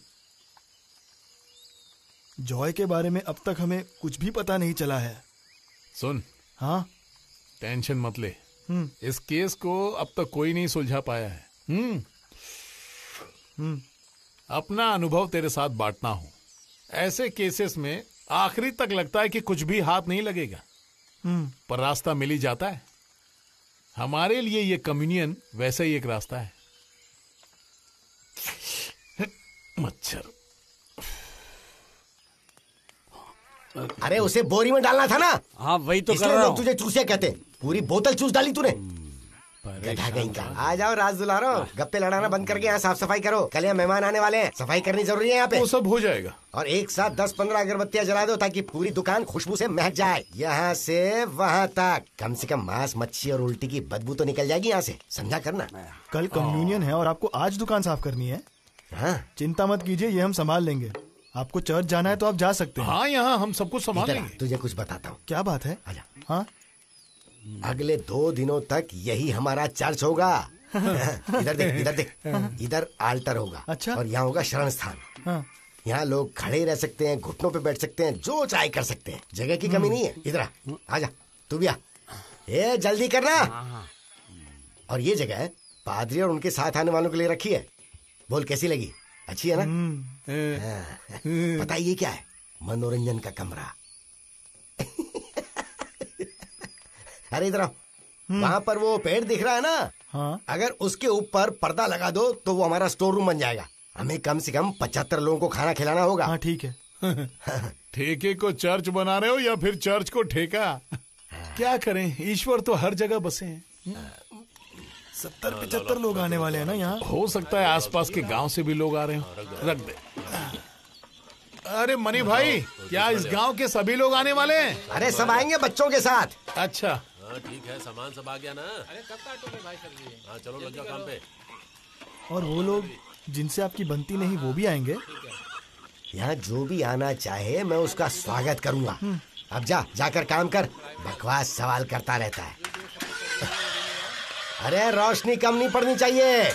Speaker 3: जॉय के बारे में अब तक हमें कुछ भी पता नहीं चला है।
Speaker 2: सुन।
Speaker 3: हाँ।
Speaker 2: टेंशन मत ले। इस केस को अब तक कोई नहीं सुलझा पाया है। हम्म
Speaker 3: हम्म
Speaker 2: अपना अनुभव तेरे साथ बांटना हूं। ऐसे केसेस में आखिरी तक लगता है कि कुछ भी हाथ नहीं लगेगा, पर रास्ता मिल ही जाता है। हमारे लिए ये कम्युनियन वैसा ही एक रास्ता है। मच्छर।
Speaker 8: अरे उसे बोरी में डालना था ना।
Speaker 10: हाँ वही तो कर
Speaker 8: रहा हूं। तुझे चूसिया कहते, पूरी बोतल चूस डाली तूने। आ जाओ राज दुलारो, गप्पे लड़ाना बंद करके यहाँ साफ सफाई करो। कल यहाँ मेहमान आने वाले हैं, सफाई करनी जरूरी है यहाँ पे।
Speaker 2: वो सब हो जाएगा।
Speaker 8: और एक साथ दस पंद्रह अगरबत्तियाँ जला दो ताकि पूरी दुकान खुशबू से महक जाए। यहाँ से वहाँ तक कम से कम मांस, मच्छी और उल्टी की बदबू तो निकल जाएगी यहाँ से, समझा करना।
Speaker 3: कल कम्युनियन है और आपको आज दुकान साफ करनी है?
Speaker 8: हाँ
Speaker 3: चिंता मत कीजिए, ये हम संभाल लेंगे। आपको चर्च जाना है तो आप जा सकते हैं।
Speaker 2: हाँ यहाँ हम सब कुछ संभाल लेंगे।
Speaker 8: तुझे कुछ बताता हूँ।
Speaker 3: क्या बात है?
Speaker 8: आजा।
Speaker 3: हाँ
Speaker 8: अगले दो दिनों तक यही हमारा चर्च होगा। इधर देख, इधर देख, इधर आल्टर होगा।
Speaker 3: अच्छा।
Speaker 8: और यहाँ होगा शरण स्थान।
Speaker 3: हाँ।
Speaker 8: यहाँ लोग खड़े रह सकते हैं, घुटनों पे बैठ सकते हैं, जो चाहे कर सकते हैं। जगह की कमी नहीं है। इधर आ, आजा, तू भी आ। ए जल्दी करना। और ये जगह पादरी और उनके साथ आने वालों के लिए रखी है। बोल कैसी लगी? अच्छी है ना? पता है ये क्या है? मनोरंजन का कमरा। अरे इधर आओ, वहाँ पर वो पेड़ दिख रहा है ना?
Speaker 3: हाँ।
Speaker 8: अगर उसके ऊपर पर्दा लगा दो तो वो हमारा स्टोर रूम बन जाएगा। हमें कम से कम पचहत्तर लोगों को खाना खिलाना होगा।
Speaker 3: हाँ ठीक है।
Speaker 2: ठेके को चर्च बना रहे हो या फिर चर्च को ठेका? क्या करें, ईश्वर तो हर जगह बसे हैं।
Speaker 3: सत्तर पचहत्तर लोग आने वाले हैं ना यहाँ।
Speaker 2: हो सकता है आसपास के गांव से भी लोग आ रहे हो। रख दे। अरे मनी भाई, क्या इस गांव के सभी लोग आने वाले हैं?
Speaker 8: अरे सब आएंगे बच्चों के साथ।
Speaker 2: अच्छा
Speaker 7: हाँ ठीक है, सामान सब आ गया ना? अरे कब काटोगे भाई सब्जी? हाँ चलो लग जाओ काम पे।
Speaker 3: और वो लोग जिनसे आपकी बनती नहीं वो भी आएंगे?
Speaker 8: यहाँ जो भी आना चाहे मैं उसका स्वागत करूंगा। अब जा, जाकर काम कर। बकवास सवाल करता रहता है। अरे रोशनी कम नहीं पड़नी चाहिए।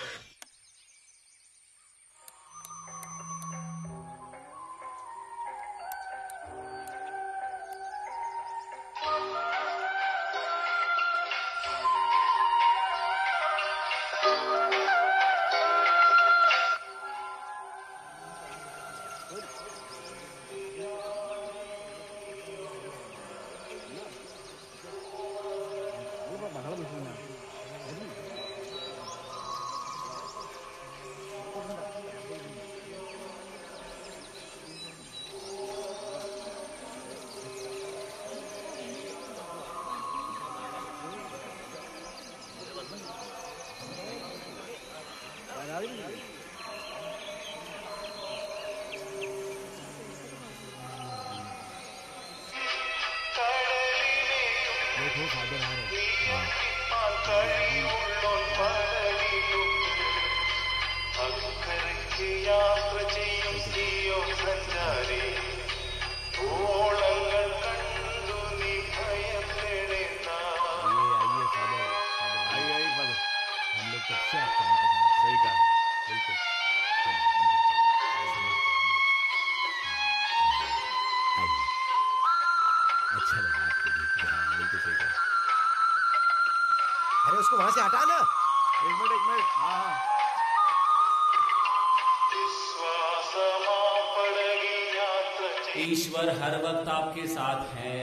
Speaker 8: अरे उसको वहां से हटा ना।
Speaker 6: एक मिनट एक मिनट। हाँ
Speaker 10: ईश्वर हर वक्त आपके साथ है।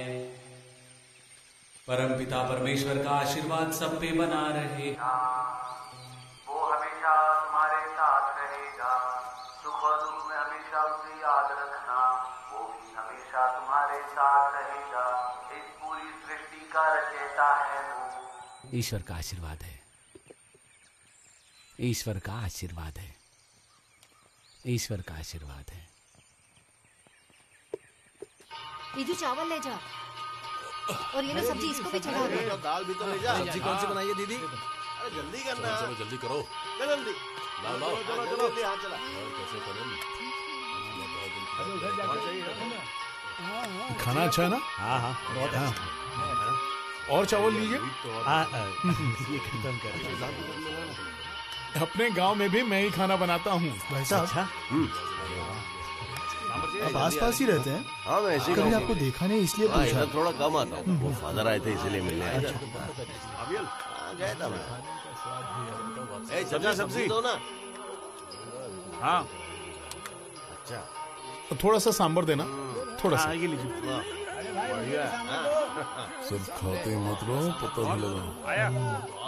Speaker 10: परमपिता परमेश्वर का आशीर्वाद सब पे बना रहेगा।
Speaker 12: वो हमेशा तुम्हारे साथ रहेगा। सुख और दुख में हमेशा उसे याद रखना। वो भी हमेशा तुम्हारे साथ रहेगा। इस पूरी सृष्टि का रचयिता है वो।
Speaker 10: ईश्वर का आशीर्वाद है। ईश्वर का आशीर्वाद है। ईश्वर का आशीर्वाद है।
Speaker 9: ये चावल ले जा और ये लो सब्जी इसको भी चढ़ा दे।
Speaker 6: दाल भी तो ले जा।
Speaker 5: सब्जी कौन सी बनाई है दीदी?
Speaker 6: अरे जल्दी करना।
Speaker 7: चलो जल्दी करो।
Speaker 6: चलो जल्दी।
Speaker 7: लाओ लाओ।
Speaker 6: चलो चलो जल्दी। हाँ चला।
Speaker 7: कैसे करें?
Speaker 2: खाना अच्छा है ना?
Speaker 10: हाँ हाँ बहुत
Speaker 2: हाँ। और चावल लीजिए।
Speaker 10: ये खत्म कर।
Speaker 2: अपने गांव में भी मैं ही खाना बनाता हूँ।
Speaker 3: भाई साहब आप आसपास ही रहते हैं?
Speaker 6: हाँ मैं ऐसे
Speaker 3: कभी आपको देखा नहीं इसलिए
Speaker 6: हाँ,
Speaker 3: पूछा।
Speaker 6: इधर थोड़ा कम आता हूँ। वो फादर आए थे इसीलिए मिलने आया। हाँ गया था मैं। ए सब्जी सब्जी दो ना।
Speaker 10: हाँ
Speaker 6: अच्छा
Speaker 2: थोड़ा सा सांबर देना। थोड़ा सा।
Speaker 10: ये लीजिए।
Speaker 6: बढ़िया।
Speaker 2: सब खाते मत रहो, पता नहीं लगा।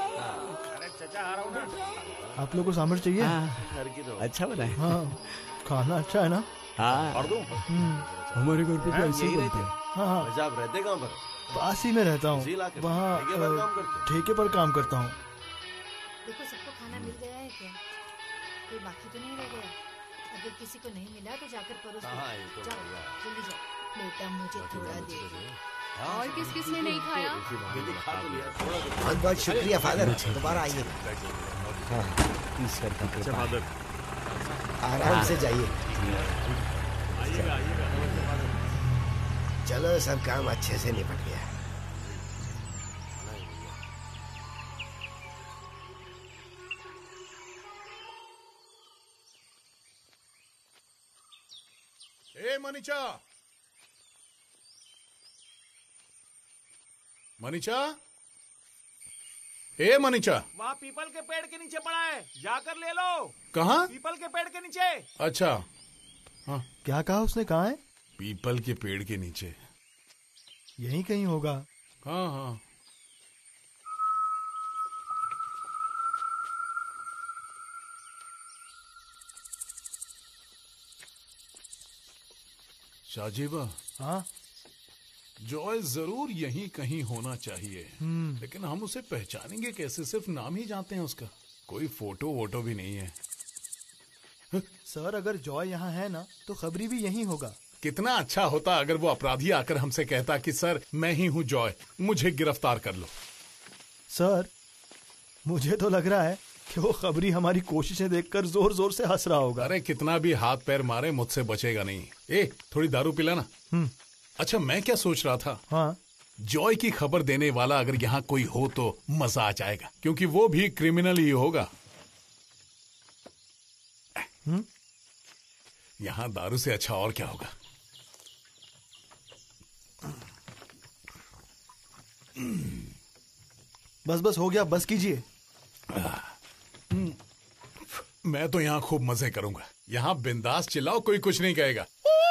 Speaker 3: आप लोग को सांभर चाहिए?
Speaker 10: अच्छा बना है।
Speaker 3: हाँ खाना अच्छा है ना?
Speaker 10: हाँ
Speaker 6: और दूं?
Speaker 3: हमारे घर पे तो ऐसे ही बनते हैं। हाँ हाँ
Speaker 6: वैसे आप रहते कहाँ पर?
Speaker 3: पास ही में रहता हूँ।
Speaker 6: इसी इलाके में?
Speaker 3: वहाँ
Speaker 6: ठेके पर काम करते हैं?
Speaker 3: ठेके पर काम करता हूँ।
Speaker 9: देखो सबको खाना मिल गया है क्या? कोई बाकी तो नहीं रह गया? अगर किसी को नहीं मिला तो जाकर परोस दो।
Speaker 6: हाँ, ये तो
Speaker 9: जाओ
Speaker 6: बढ़िया है।
Speaker 9: जल्दी जाओ। बेटा मुझे थोड़ा दे।
Speaker 13: और किस किस ने नहीं खाया?
Speaker 8: बहुत बहुत शुक्रिया फादर। दोबारा आइए।
Speaker 10: ईश्वर का कृपा है।
Speaker 8: आराम से जाइए।
Speaker 4: आइएगा आइएगा।
Speaker 8: चलो सब काम अच्छे से निपट गया।
Speaker 6: ए मनीषा, मनीषा, ए मनीषा।
Speaker 4: वहाँ पीपल के पेड़ के नीचे पड़ा है, जाकर ले लो।
Speaker 6: कहाँ?
Speaker 4: पीपल के पेड़ के नीचे।
Speaker 6: अच्छा हाँ।
Speaker 3: क्या कहा उसने? कहाँ है?
Speaker 2: पीपल के पेड़ के नीचे।
Speaker 3: यहीं कहीं होगा।
Speaker 6: हाँ हाँ। शाहजीबा।
Speaker 3: हाँ।
Speaker 2: जॉय जरूर यहीं कहीं होना चाहिए, लेकिन हम उसे पहचानेंगे कैसे? सिर्फ नाम ही जानते हैं उसका, कोई फोटो वोटो भी नहीं है।
Speaker 3: सर अगर जॉय यहाँ है ना तो खबरी भी यहीं होगा।
Speaker 2: कितना अच्छा होता अगर वो अपराधी आकर हमसे कहता कि सर मैं ही हूँ जॉय, मुझे गिरफ्तार कर लो।
Speaker 3: सर मुझे तो लग रहा है कि वो खबरी हमारी कोशिशें देखकर जोर जोर से हंस रहा होगा।
Speaker 2: अरे कितना भी हाथ पैर मारे मुझसे बचेगा नहीं। ए थोड़ी दारू पिला ना। अच्छा मैं क्या सोच रहा था,
Speaker 3: हाँ
Speaker 2: जॉय की खबर देने वाला अगर यहाँ कोई हो तो मजा आ जाएगा, क्योंकि वो भी क्रिमिनल ही होगा। यहाँ दारू से अच्छा और क्या होगा।
Speaker 3: बस बस हो गया, बस कीजिए।
Speaker 2: मैं तो यहाँ खूब मजे करूंगा। यहाँ बिंदास चिल्लाओ, कोई कुछ नहीं कहेगा।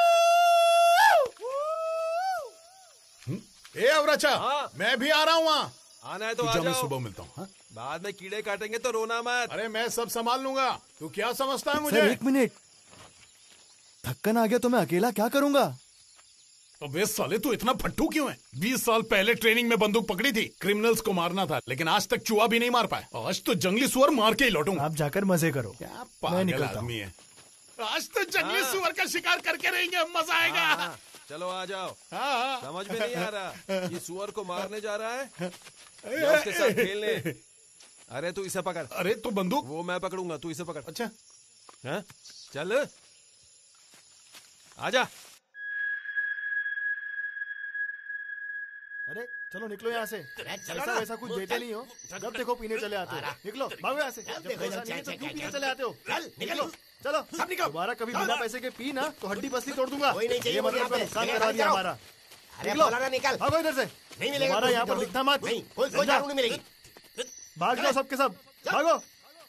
Speaker 6: ए अवराचा,
Speaker 5: हाँ?
Speaker 6: मैं भी आ रहा हूँ वहाँ।
Speaker 5: आना है तो
Speaker 2: तू
Speaker 5: आ
Speaker 2: जा, मैं
Speaker 5: जाओ।
Speaker 2: सुबह मिलता हूँ। हाँ?
Speaker 5: बाद में कीड़े काटेंगे तो रोना मत।
Speaker 6: अरे मैं सब संभाल लूंगा, तू क्या समझता है मुझे?
Speaker 3: सर एक मिनट, धक्कन आ गया तो मैं अकेला क्या करूंगा?
Speaker 2: तो बे साले तू इतना फट्टू क्यों है? बीस साल पहले ट्रेनिंग में बंदूक पकड़ी थी, क्रिमिनल्स को मारना था, लेकिन आज तक चूहा भी नहीं मार पाए। आज तो जंगली सुअर मार के ही लौटूंगा।
Speaker 3: आप जाकर मजे करो।
Speaker 2: क्या पागल आदमी है। आज तो जंगली
Speaker 5: हाँ।
Speaker 2: सुअर का शिकार करके रहेंगे, मजा आएगा।
Speaker 5: हाँ, हाँ, चलो आ जाओ।
Speaker 2: हाँ, हाँ।
Speaker 5: समझ में नहीं आ रहा, ये सुअर को मारने जा रहा है या उसके साथ खेलने? अरे तू इसे पकड़।
Speaker 2: अरे तो बंदूक
Speaker 5: वो मैं पकड़ूंगा, तू इसे पकड़।
Speaker 2: अच्छा
Speaker 5: हाँ? चल आजा।
Speaker 3: अरे चलो निकलो यहाँ से। ऐसा वैसा कुछ देते नहीं हो, जब देखो पीने चले आते हो। निकलो, भागो यहाँ से। जब पैसा नहीं है तो क्यों पीने चले आते हो? निकलो, चलो सब निकलो। दोबारा कभी बिना पैसे के पी ना तो हड्डी पसली तोड़ दूंगा।
Speaker 8: कोई नहीं चाहिए
Speaker 3: ये
Speaker 8: मुझे
Speaker 3: मतलब
Speaker 8: यहाँ पे।
Speaker 3: नुकसान करा दिया हमारा।
Speaker 8: अरे
Speaker 3: निकलो,
Speaker 8: बोला ना निकल।
Speaker 3: भागो इधर से।
Speaker 8: नहीं मिलेगा,
Speaker 3: दोबारा
Speaker 8: कोई
Speaker 3: यहाँ पर
Speaker 8: जरूर-
Speaker 3: दिखना मत।
Speaker 8: नहीं, कोई कोई दारू नहीं मिलेगी।
Speaker 3: भाग जाओ सबके सब, भागो।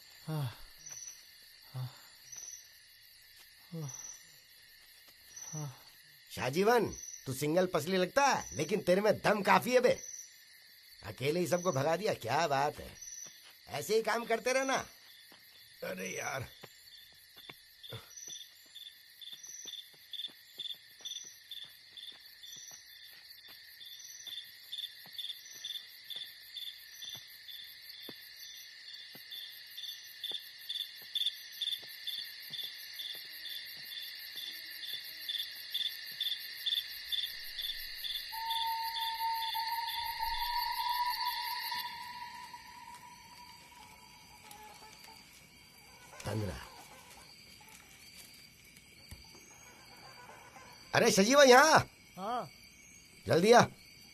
Speaker 8: शाहजीवन तू सिंगल पसली लगता है, लेकिन तेरे में दम काफी है बे। अकेले ही सबको भगा दिया, क्या बात है। ऐसे ही काम करते रहना। अरे यार पंद्रह। अरे सजीवा यहाँ
Speaker 3: हाँ
Speaker 8: जल्दी आ।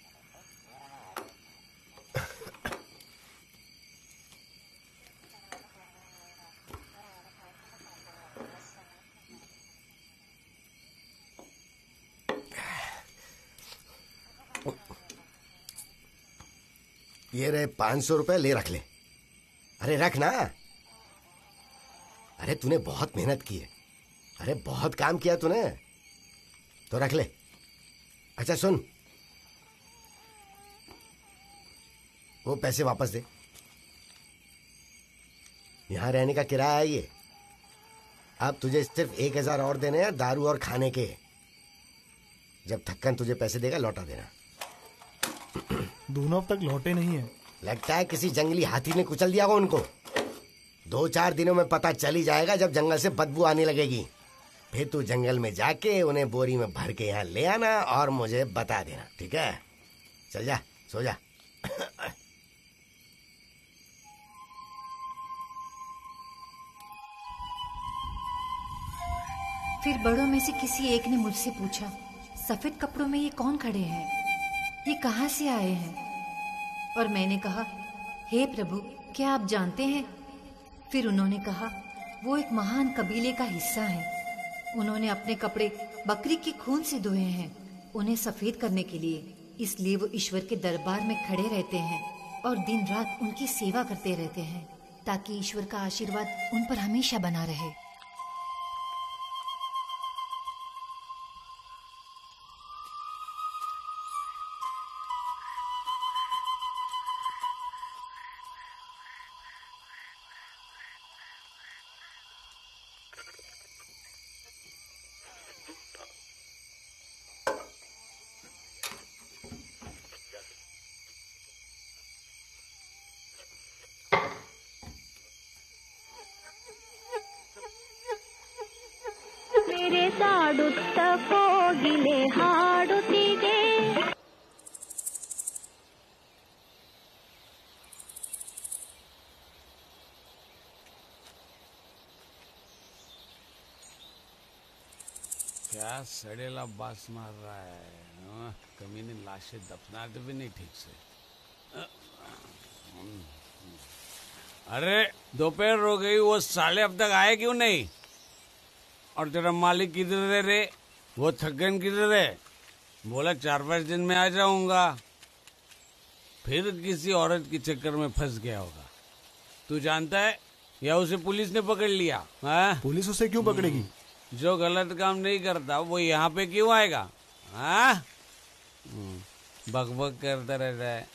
Speaker 8: ये रहे पांच सौ रुपए, ले रख ले। अरे रख ना। अरे तूने बहुत मेहनत की है, अरे बहुत काम किया तूने, तो रख ले। अच्छा सुन, वो पैसे वापस दे। यहां रहने का किराया है ये। अब तुझे सिर्फ एक हजार और देने हैं, दारू और खाने के। जब थक्कन तुझे पैसे देगा लौटा देना।
Speaker 3: दोनों अब तक लौटे नहीं है।
Speaker 8: लगता है किसी जंगली हाथी ने कुचल दिया होगा उनको। दो चार दिनों में पता चल ही जाएगा, जब जंगल से बदबू आने लगेगी। फिर तू जंगल में जाके उन्हें बोरी में भर के यहाँ ले आना और मुझे बता देना, ठीक है? चल जा, सो जा।
Speaker 9: फिर बड़ों में से किसी एक ने मुझसे पूछा, सफेद कपड़ों में ये कौन खड़े हैं, ये कहाँ से आए हैं? और मैंने कहा, हे प्रभु, क्या आप जानते हैं? फिर उन्होंने कहा, वो एक महान कबीले का हिस्सा है। उन्होंने अपने कपड़े बकरी के खून से धोए हैं उन्हें सफेद करने के लिए। इसलिए वो ईश्वर के दरबार में खड़े रहते हैं और दिन रात उनकी सेवा करते रहते हैं, ताकि ईश्वर का आशीर्वाद उन पर हमेशा बना रहे।
Speaker 13: ಕೋಗಿಲೆ ಹಾಡುತ್ತಿದೆ.
Speaker 10: क्या सड़ेला बास मार रहा है, कमी ने लाशें दफनाते भी नहीं ठीक से. अरे दोपहर हो गई, वो साले अब तक आए क्यों नहीं? और तेरा मालिक किधर है रे? वो थकन किधर है? बोला चार पांच दिन में आ जाऊंगा. फिर किसी औरत के चक्कर में फंस गया होगा. तू जानता है, या उसे पुलिस ने पकड़ लिया? हाँ?
Speaker 3: पुलिस उसे क्यों पकड़ेगी?
Speaker 10: जो गलत काम नहीं करता वो यहाँ पे क्यों आएगा? हाँ? बक बक करता रहता है.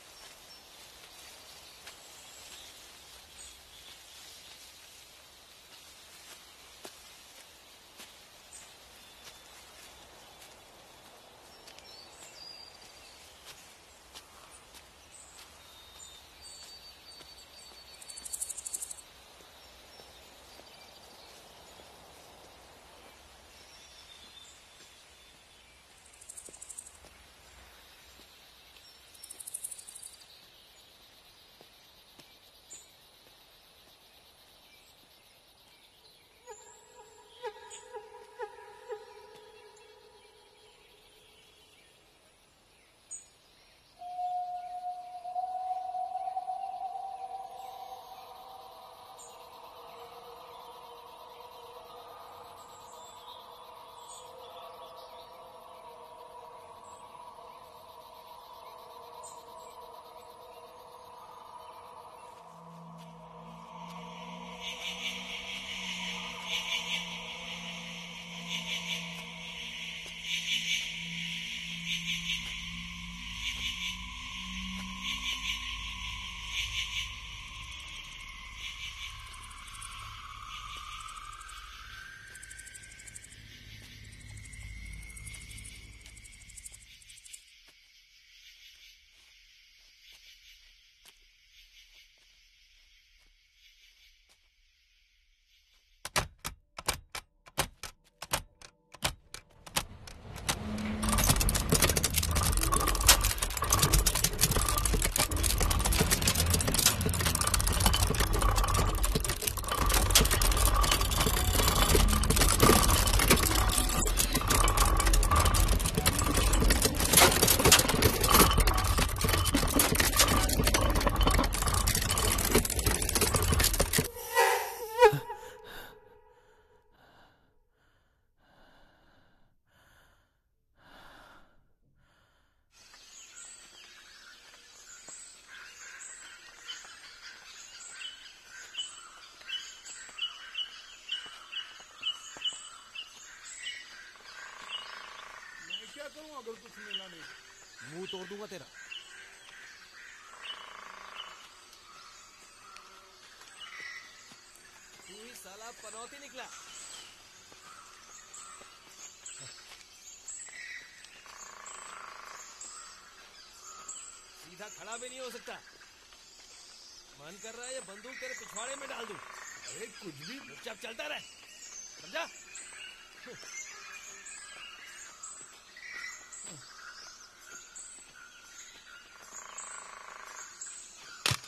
Speaker 6: अगर कुछ मिला नहीं, मुंह तोड़ दूंगा तेरा.
Speaker 5: तू ही साला पनौती निकला. सीधा खड़ा भी नहीं हो सकता. मन कर रहा है ये बंदूक तेरे पिछवाड़े में डाल दूं. अरे कुछ भी चुपचाप चलता रहे, समझा?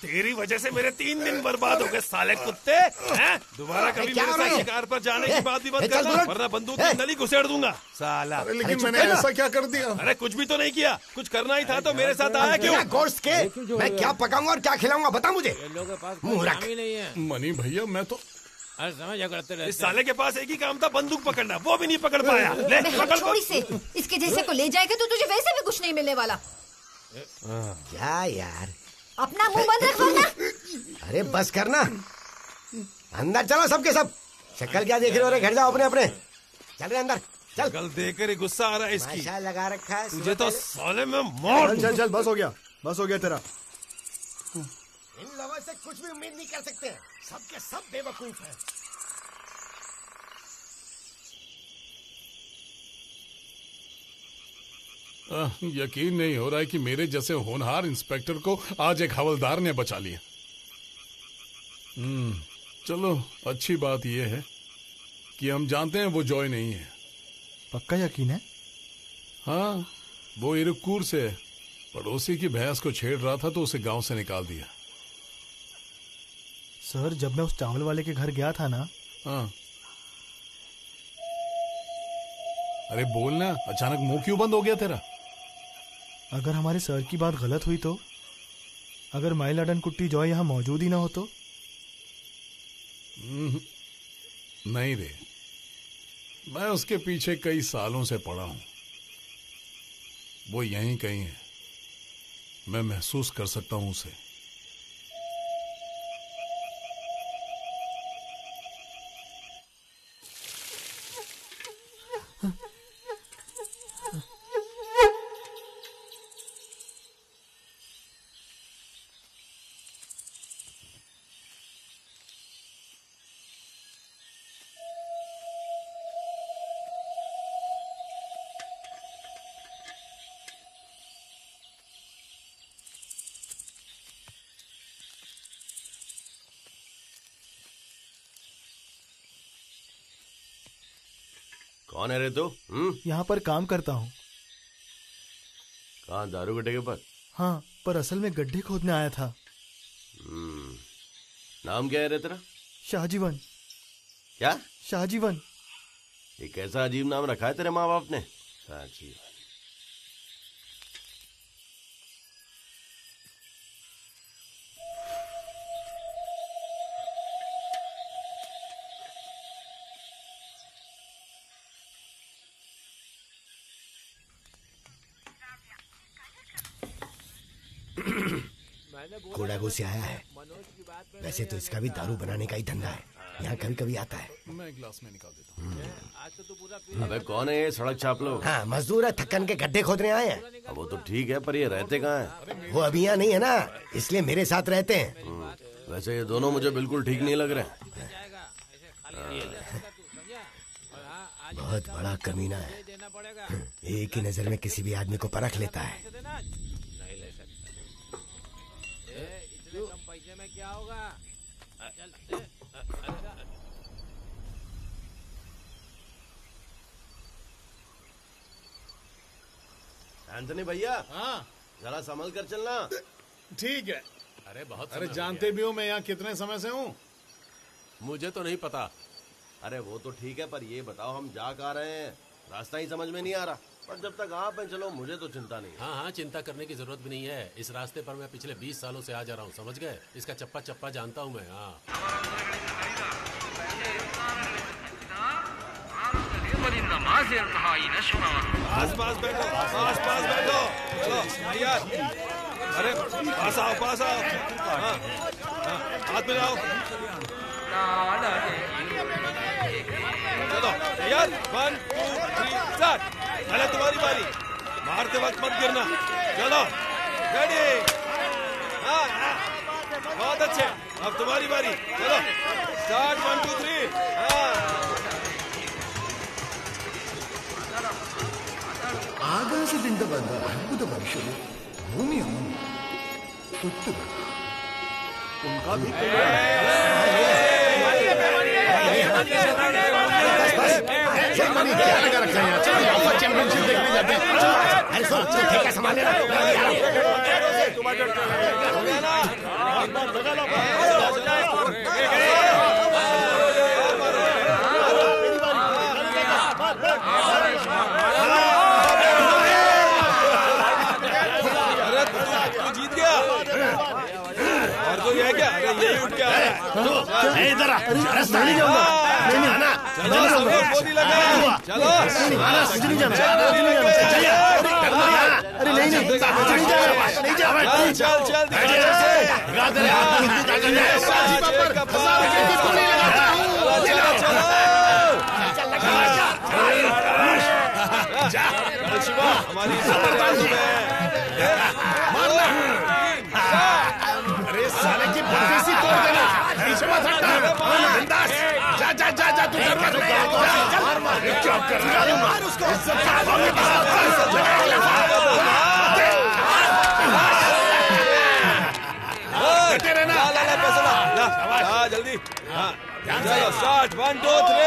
Speaker 5: तेरी वजह से मेरे तीन दिन बर्बाद हो गए साले कुत्ते हैं? दोबारा कभी मेरे साथ शिकार पर जाने की बात भी मत करना, वरना बंदूक की नली घुसेड़ दूंगा साला।
Speaker 6: अरे लेकिन मैंने ऐसा क्या कर दिया?
Speaker 5: अरे कुछ भी तो नहीं किया, कुछ करना ही था तो मेरे साथ आया क्यों?
Speaker 8: गोश्त के मैं क्या पकाऊंगा और क्या खिलाऊंगा बता मुझे।
Speaker 5: मुंह रख। नहीं है
Speaker 2: मनी भैया मैं तो
Speaker 5: समझ करते रहे। इस साले के पास एक ही काम था, बंदूक पकड़ना, वो भी नहीं पकड़ पाया। ले पकड़
Speaker 11: छोड़ इसे, इसके जैसे को ले जाएगा तो तुझे वैसे भी कुछ नहीं मिलने वाला।
Speaker 8: क्या यार,
Speaker 11: अपना मुंह बंद रख वरना।
Speaker 8: अरे बस करना, अंदर चलो सबके सब। शक्ल क्या देख रहे हो रे, घर जाओ अपने अपने। चल रहे अंदर चल।
Speaker 5: कल देखकर ही गुस्सा आ रहा है इसकी।
Speaker 8: माशा लगा रखा है
Speaker 5: तुझे तो साले में मार।
Speaker 3: चल चल बस हो गया, बस हो गया तेरा।
Speaker 8: इन लोगों से कुछ भी उम्मीद नहीं कर सकते, सबके सब बेवकूफ हैं।
Speaker 2: आ, यकीन नहीं हो रहा है कि मेरे जैसे होनहार इंस्पेक्टर को आज एक हवलदार ने बचा लिया। हम्म, चलो अच्छी बात यह है कि हम जानते हैं वो जॉय नहीं है।
Speaker 3: पक्का यकीन है?
Speaker 2: हाँ, वो इरुक्कूर से पड़ोसी की भैंस को छेड़ रहा था तो उसे गांव से निकाल दिया।
Speaker 3: सर जब मैं उस चावल वाले के घर गया था ना।
Speaker 2: हाँ, अरे बोलना, अचानक मुंह क्यों बंद हो गया तेरा?
Speaker 3: अगर हमारे सर की बात गलत हुई तो, अगर माई लडन कुट्टी जॉय यहाँ मौजूद ही ना हो तो?
Speaker 2: नहीं रे, मैं उसके पीछे कई सालों से पड़ा हूं। वो यहीं कहीं है, मैं महसूस कर सकता हूं उसे।
Speaker 4: कौन है रे तू?
Speaker 3: यहाँ पर काम करता हूँ।
Speaker 4: कहाँ, दारू गड्ढे के ऊपर?
Speaker 3: हाँ, पर असल में गड्ढे खोदने आया था।
Speaker 4: नाम क्या है रे तेरा?
Speaker 3: शाहजीवन।
Speaker 4: क्या?
Speaker 3: शाहजीवन।
Speaker 4: ये कैसा अजीब नाम रखा है तेरे माँ बाप ने? शाहजीवन।
Speaker 8: कोडागो से आया है। वैसे तो इसका भी दारू बनाने का ही धंधा है, यहाँ कभी कभी आता है।
Speaker 2: मैं गिलास में निकाल देता हूँ।
Speaker 4: अबे कौन है ये सड़क छाप लोग?
Speaker 8: हाँ, मजदूर है, थक्कन के गड्ढे खोदने आए हैं।
Speaker 4: अब वो तो ठीक है, पर ये रहते कहाँ हैं?
Speaker 8: वो अभी यहाँ नहीं है ना, इसलिए मेरे साथ रहते हैं।
Speaker 4: वैसे ये दोनों मुझे बिल्कुल ठीक नहीं लग रहे।
Speaker 8: बहुत बड़ा कमीना है, एक ही नजर में किसी भी आदमी को परख लेता है।
Speaker 5: पैसे में क्या होगा?
Speaker 4: एंथनी भैया,
Speaker 2: हाँ
Speaker 4: जरा संभल कर चलना।
Speaker 2: ठीक है।
Speaker 7: अरे बहुत
Speaker 2: अरे जानते भी हो मैं यहाँ कितने समय से हूँ?
Speaker 7: मुझे तो नहीं पता।
Speaker 4: अरे वो तो ठीक है, पर ये बताओ हम जा कहाँ रहे हैं? रास्ता ही समझ में नहीं आ रहा। पर जब तक आप हैं चलो, मुझे तो चिंता नहीं।
Speaker 7: हाँ हाँ, चिंता करने की जरूरत भी नहीं है। इस रास्ते पर मैं पिछले बीस सालों से आ जा रहा हूँ, समझ गए? इसका चप्पा चप्पा जानता हूँ मैं। हाँ,
Speaker 5: पास पास बैठो, पास पास बैठो। चलो भैया, अरे पास आओ, पास आओ। हाँ, हाँ, हाथ मिलाओ। चलो तैयार, वन टू थ्री स्टार्ट। पहले तुम्हारी बारी, मारते वक्त मत गिरना। चलो रेडी। हाँ हाँ, बहुत अच्छे। अब तुम्हारी बारी, चलो स्टार्ट, वन टू थ्री। हाँ,
Speaker 6: ಆಕಾಶದಿಂದ ಬಂದ ಅದ್ಭುತ ಮನುಷ್ಯರು ಭೂಮಿಯನ್ನು ಸುತ್ತು
Speaker 4: उनका भी
Speaker 6: क्या लगा रखा है यहाँ? चैंपियनशिप देखने जाते हैं।
Speaker 8: अरे सुन, ठेका संभाल लेना।
Speaker 5: जीत गया। और कोई है क्या? यही उठ के आ रहा है।
Speaker 6: इधर आ। नहीं जाऊंगा, नहीं नहीं आना।
Speaker 5: चलो सबको गोली लगा। चलो
Speaker 6: आना, मुझे नहीं जाना, मुझे नहीं जाना। अरे नहीं नहीं, मुझे नहीं जाना, नहीं जाना।
Speaker 5: चल चल
Speaker 6: लगा दे रे,
Speaker 5: शिवा हमारी
Speaker 6: अरे साले की बत्तीसी तोड़ देना, पीछे मत हटना, बिंदास, जा जा जा जा तू कर क्या क्या कर रहा है? मार उसको, सबका भाग के पास
Speaker 5: तेरे ना, ला ला ला पैसा ला, ला, ला जल्दी, हाँ, चलो स्टार्ट, वन टू थ्री।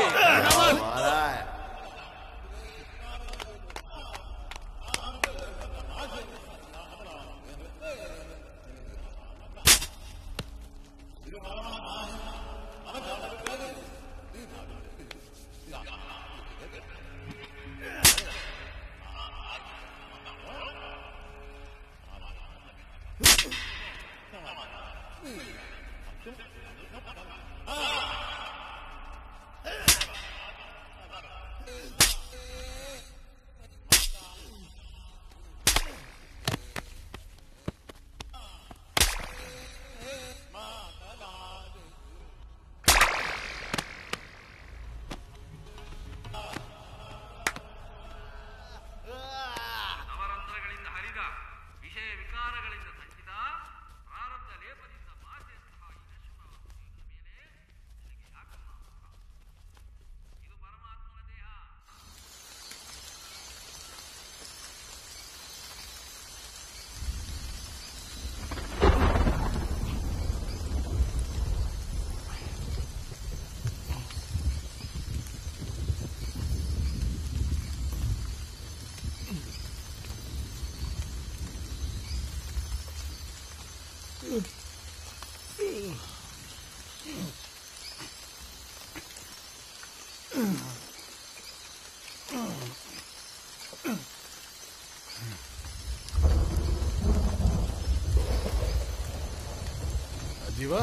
Speaker 6: जीवा,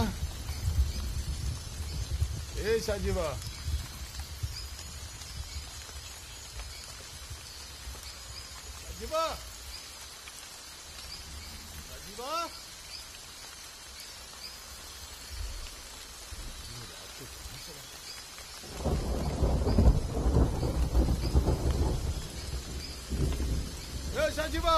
Speaker 6: ए शाजीवा, शाजीवा, शाजीवा, ए शाजीवा,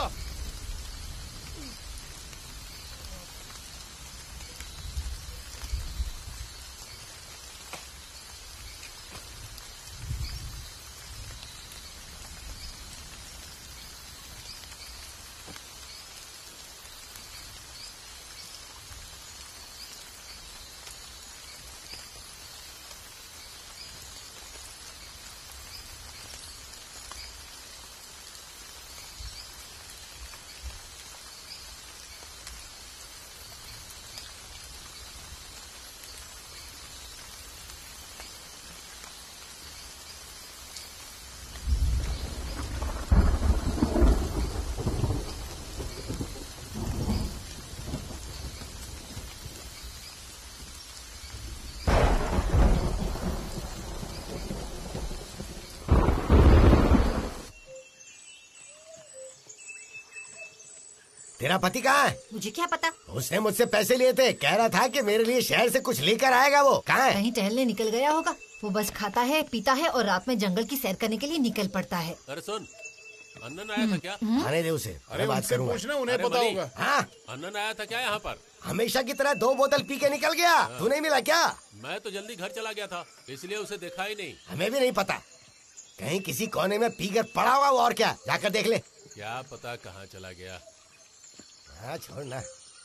Speaker 8: तेरा पति कहाँ है?
Speaker 11: मुझे क्या पता।
Speaker 8: उसने मुझसे पैसे लिए थे, कह रहा था कि मेरे लिए शहर से कुछ लेकर आएगा। वो कहाँ है?
Speaker 9: कहीं टहलने निकल गया होगा। वो बस खाता है, पीता है और रात में जंगल की सैर करने के लिए निकल पड़ता है।
Speaker 7: अरे सुन, अन्नन आया था क्या?
Speaker 8: आने दे उसे,
Speaker 6: अरे
Speaker 8: बात
Speaker 6: उनसे
Speaker 8: करूंगा।
Speaker 6: पूछना, उन्हें
Speaker 7: अरे
Speaker 6: पता
Speaker 7: मनी।
Speaker 6: होगा।
Speaker 8: हाँ,
Speaker 7: अन्नन आया था क्या यहाँ पर?
Speaker 8: हमेशा की तरह दो बोतल पी के निकल गया। तू नहीं मिला क्या?
Speaker 7: मैं तो जल्दी घर चला गया था, इसलिए उसे देखा ही नहीं।
Speaker 8: हमें भी नहीं पता, कहीं किसी कोने में पी कर पड़ा हुआ। और क्या, जाकर देख ले।
Speaker 7: क्या पता कहाँ चला गया।
Speaker 8: हाँ छोड़ना,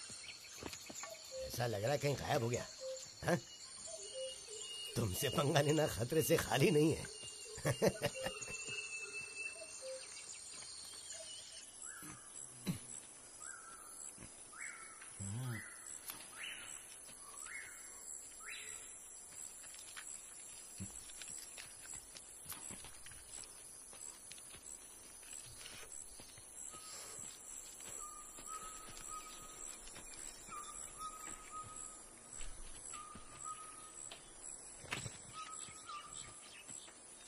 Speaker 8: ऐसा लग रहा है कहीं गायब हो गया। हाँ? तुमसे पंगा लेना खतरे से खाली नहीं है।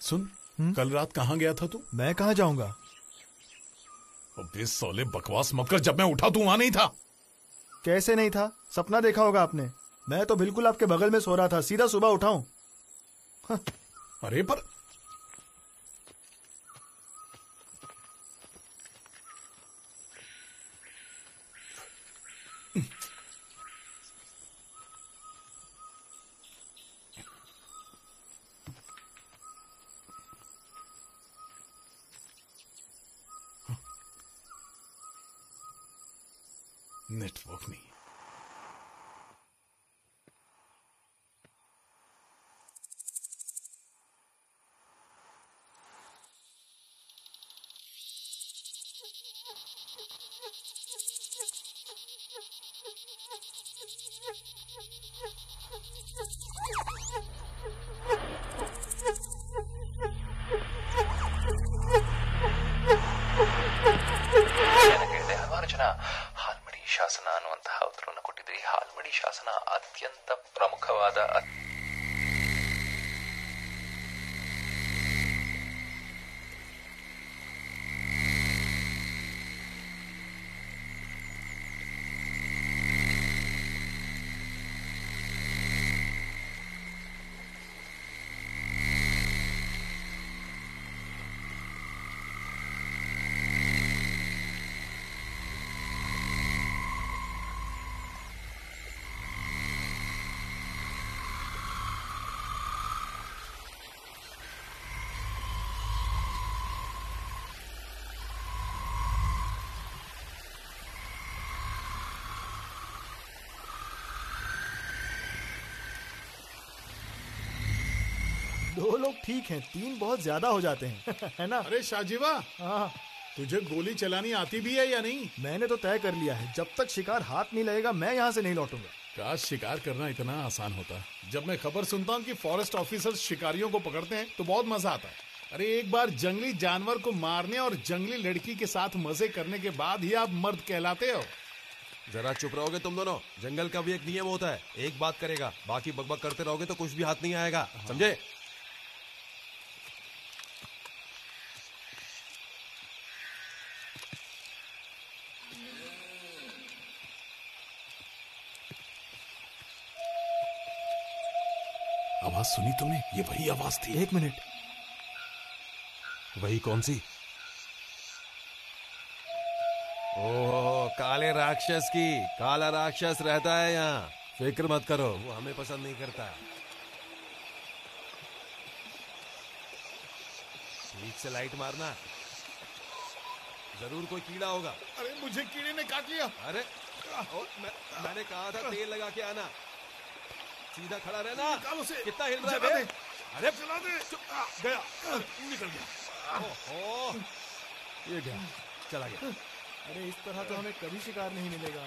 Speaker 2: सुन, कल रात कहाँ गया था तू?
Speaker 3: मैं कहाँ जाऊंगा?
Speaker 2: अबे साले बकवास मत कर, जब मैं उठा तू वहां नहीं था।
Speaker 3: कैसे नहीं था? सपना देखा होगा आपने। मैं तो बिल्कुल आपके बगल में सो रहा था, सीधा सुबह उठाऊं।
Speaker 2: अरे पर नेटवर्क नहीं।
Speaker 14: ಏನಕ್ಕೆ ಹನುಮಾರ್ಜುನ ಹಾಲ್ಮಡಿ ಶಾಸನ ಅನ್ನುವಂತಹ ಉತ್ತರವನ್ನು ಕೊಟ್ಟಿದ್ರಿ. ಹಾಲ್ಮಡಿ ಶಾಸನ ಅತ್ಯಂತ ಪ್ರಮುಖವಾದ
Speaker 3: दो लोग ठीक हैं, तीन बहुत ज्यादा हो जाते हैं है ना?
Speaker 6: अरे शाहजीवा,
Speaker 3: हाँ,
Speaker 6: तुझे गोली चलानी आती भी है या नहीं?
Speaker 3: मैंने तो तय कर लिया है, जब तक शिकार हाथ नहीं लगेगा मैं यहाँ से नहीं लौटूंगा।
Speaker 2: काश शिकार करना इतना आसान होता। जब मैं खबर सुनता हूँ कि फॉरेस्ट ऑफिसर्स शिकारियों को पकड़ते हैं तो बहुत मजा आता है। अरे एक बार जंगली जानवर को मारने और जंगली लड़की के साथ मजे करने के बाद ही आप मर्द कहलाते हो।
Speaker 5: जरा चुप रहोगे तुम दोनों? जंगल का भी एक नियम होता है, एक बात करेगा, बाकी बकबक करते रहोगे तो कुछ भी हाथ नहीं आएगा, समझे?
Speaker 2: आवाज सुनी तुमने? ये वही आवाज थी।
Speaker 3: एक मिनट।
Speaker 5: वही कौन सी? ओह, काले राक्षस की। काला राक्षस रहता है यहाँ, फिक्र मत करो, वो हमें पसंद नहीं करता। ठीक से लाइट मारना, जरूर कोई कीड़ा होगा।
Speaker 6: अरे मुझे कीड़े ने काट लिया।
Speaker 5: अरे ओ, मैं, मैंने कहा था तेल लगा के आना। सीधा खड़ा रहना। कितना हिल रहा है बे? अरे
Speaker 6: चला दे। गया, निकल गया।
Speaker 5: ओहो, ये गया, चला गया।
Speaker 3: अरे इस तरह तो हमें कभी शिकार नहीं मिलेगा।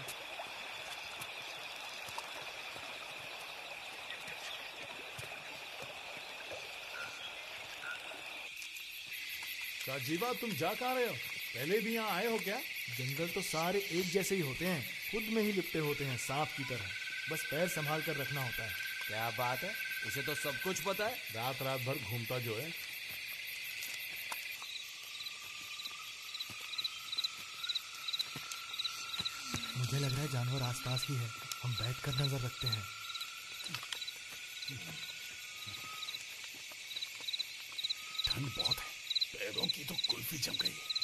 Speaker 6: राजीवा, तुम जा कहाँ रहे हो? पहले भी यहाँ आए हो क्या?
Speaker 3: जंगल तो सारे एक जैसे ही होते हैं, खुद में ही लिपटे होते हैं सांप की तरह, बस पैर संभाल कर रखना होता है।
Speaker 5: क्या बात है, उसे तो सब कुछ पता है।
Speaker 2: रात रात भर घूमता जो है।
Speaker 3: मुझे लग रहा है जानवर आसपास ही है, हम बैठकर नजर रखते हैं।
Speaker 2: ठंड बहुत है, पैरों की तो कुल्फी जम गई है।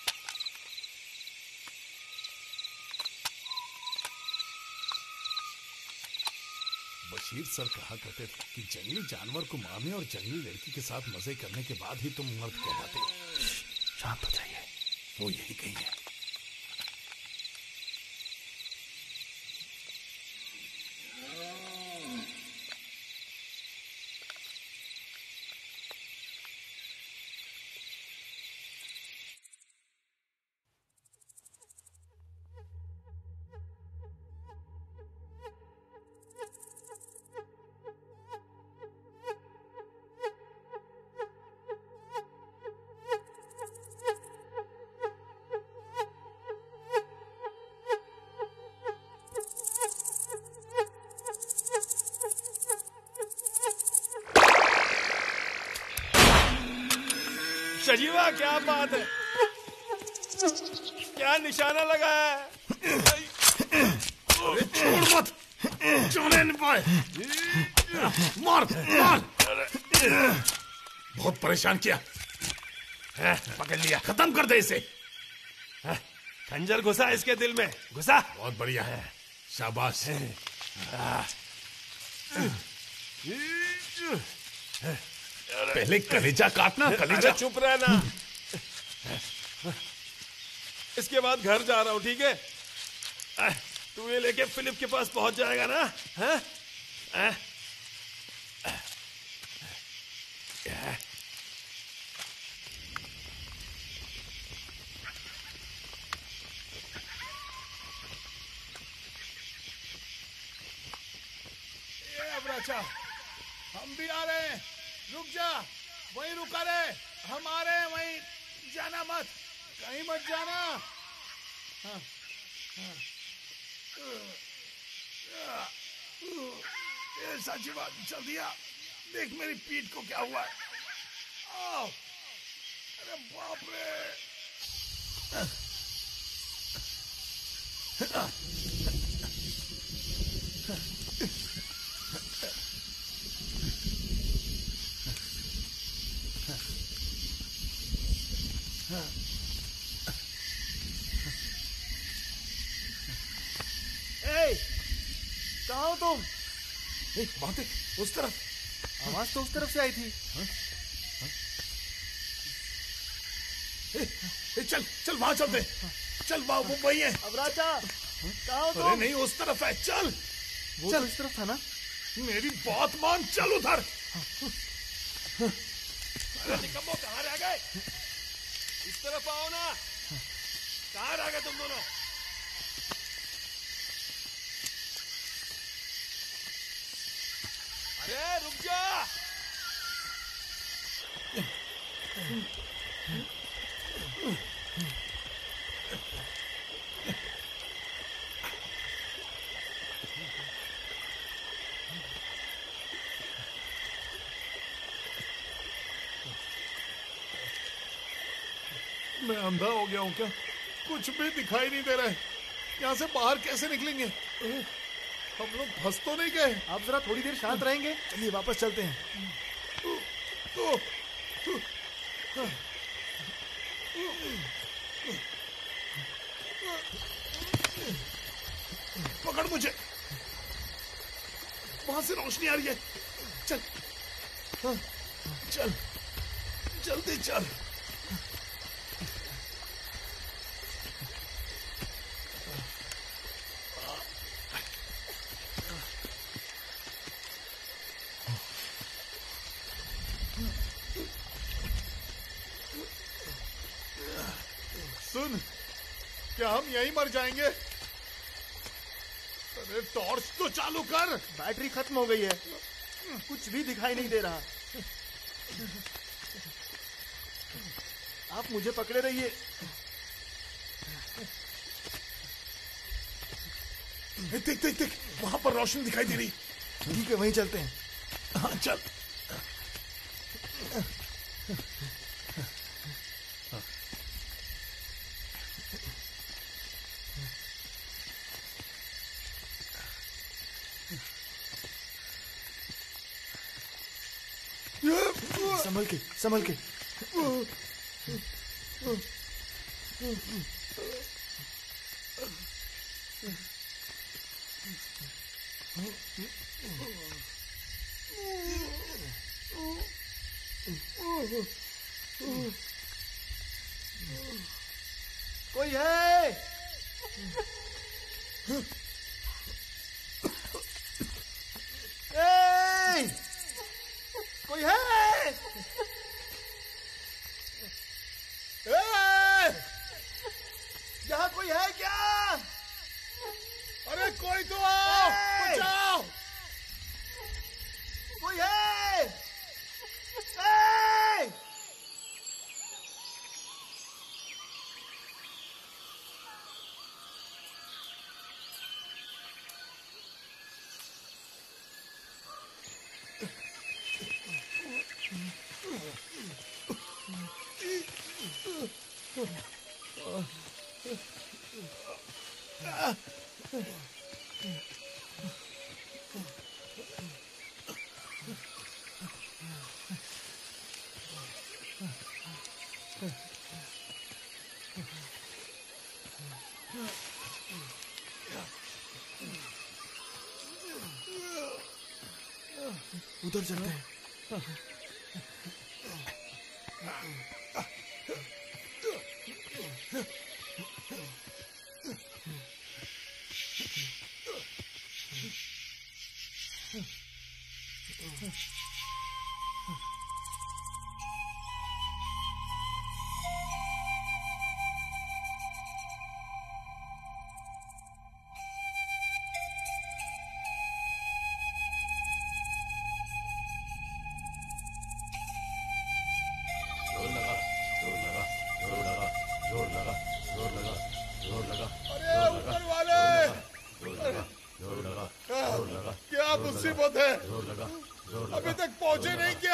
Speaker 2: बशीर सर कहा करते थे कि जंगली जानवर को मारने और जंगली लड़की के साथ मजे करने के बाद ही तुम मर्द कहलाते हो।
Speaker 3: शांत हो जाइए,
Speaker 2: वो यही कही है।
Speaker 5: सजीवा क्या बात है, क्या निशाना लगा है?
Speaker 6: अरे छोड़ मत, जाने नहीं पाए। मार मार, बहुत परेशान किया, पकड़ लिया, खत्म कर दे इसे।
Speaker 5: खंजर घुसा इसके दिल में, घुसा।
Speaker 6: बहुत बढ़िया है, शाबाश। पहले कलेजा काटना, कलेजा।
Speaker 5: चुप रहना। इसके बाद घर जा रहा हूं, ठीक है? तू ये लेके फिलिप के पास पहुंच जाएगा ना? है? है?
Speaker 6: अच्छा, हम भी आ रहे हैं, रुक जा, वहीं रुका रहे, हम आ रहे हैं, वहीं जाना मत, कहीं मत जाना। हाँ, हाँ, ये सच्ची बात चल दिया, देख मेरी पीठ को क्या हुआ है। आओ, अरे बाप रे।
Speaker 3: कहाँ हो तुम?
Speaker 6: वहां देख, उस तरफ।
Speaker 3: आवाज तो उस तरफ से आई थी।
Speaker 6: हा? हा? ए, ए, चल चल वहां चलते, चल वहां वो वही है।
Speaker 3: अब राजा कहाँ हो तुम?
Speaker 6: अरे नहीं, उस तरफ है, चल।
Speaker 3: वो चल, तो इस तरफ था ना?
Speaker 6: मेरी बात मान, चल उधर।
Speaker 5: अरे निकम्मो, कहाँ रह गए? इस तरफ आओ ना, कहाँ रह गए तुम दोनों? अरे रुक जा।
Speaker 6: मैं अंधा हो गया हूँ क्या? कुछ भी दिखाई नहीं दे रहा है। यहाँ से बाहर कैसे निकलेंगे? हम लोग फंस तो नहीं गए?
Speaker 3: आप जरा थोड़ी देर शांत रहेंगे? चलिए वापस चलते हैं।
Speaker 6: पकड़ मुझे, वहां से रोशनी आ रही है। चल चल, जल्दी चल। सुन, क्या हम यहीं मर जाएंगे? अरे टॉर्च तो चालू कर।
Speaker 3: बैटरी खत्म हो गई है, कुछ भी दिखाई नहीं दे रहा। आप मुझे पकड़े रहिए।
Speaker 6: देख देख देख, वहां पर रोशनी दिखाई दे रही।
Speaker 3: ठीक है, वहीं चलते हैं।
Speaker 6: हाँ चल।
Speaker 3: संभल के, संभल के। कोई है? ए! कोई है? यहाँ कोई है क्या?
Speaker 6: अरे कोई तो आओ, बचाओ।
Speaker 3: कोई है? ए! उधर चलते हैं।
Speaker 6: मुसीबत है, अभी तक पहुंचे नहीं क्या?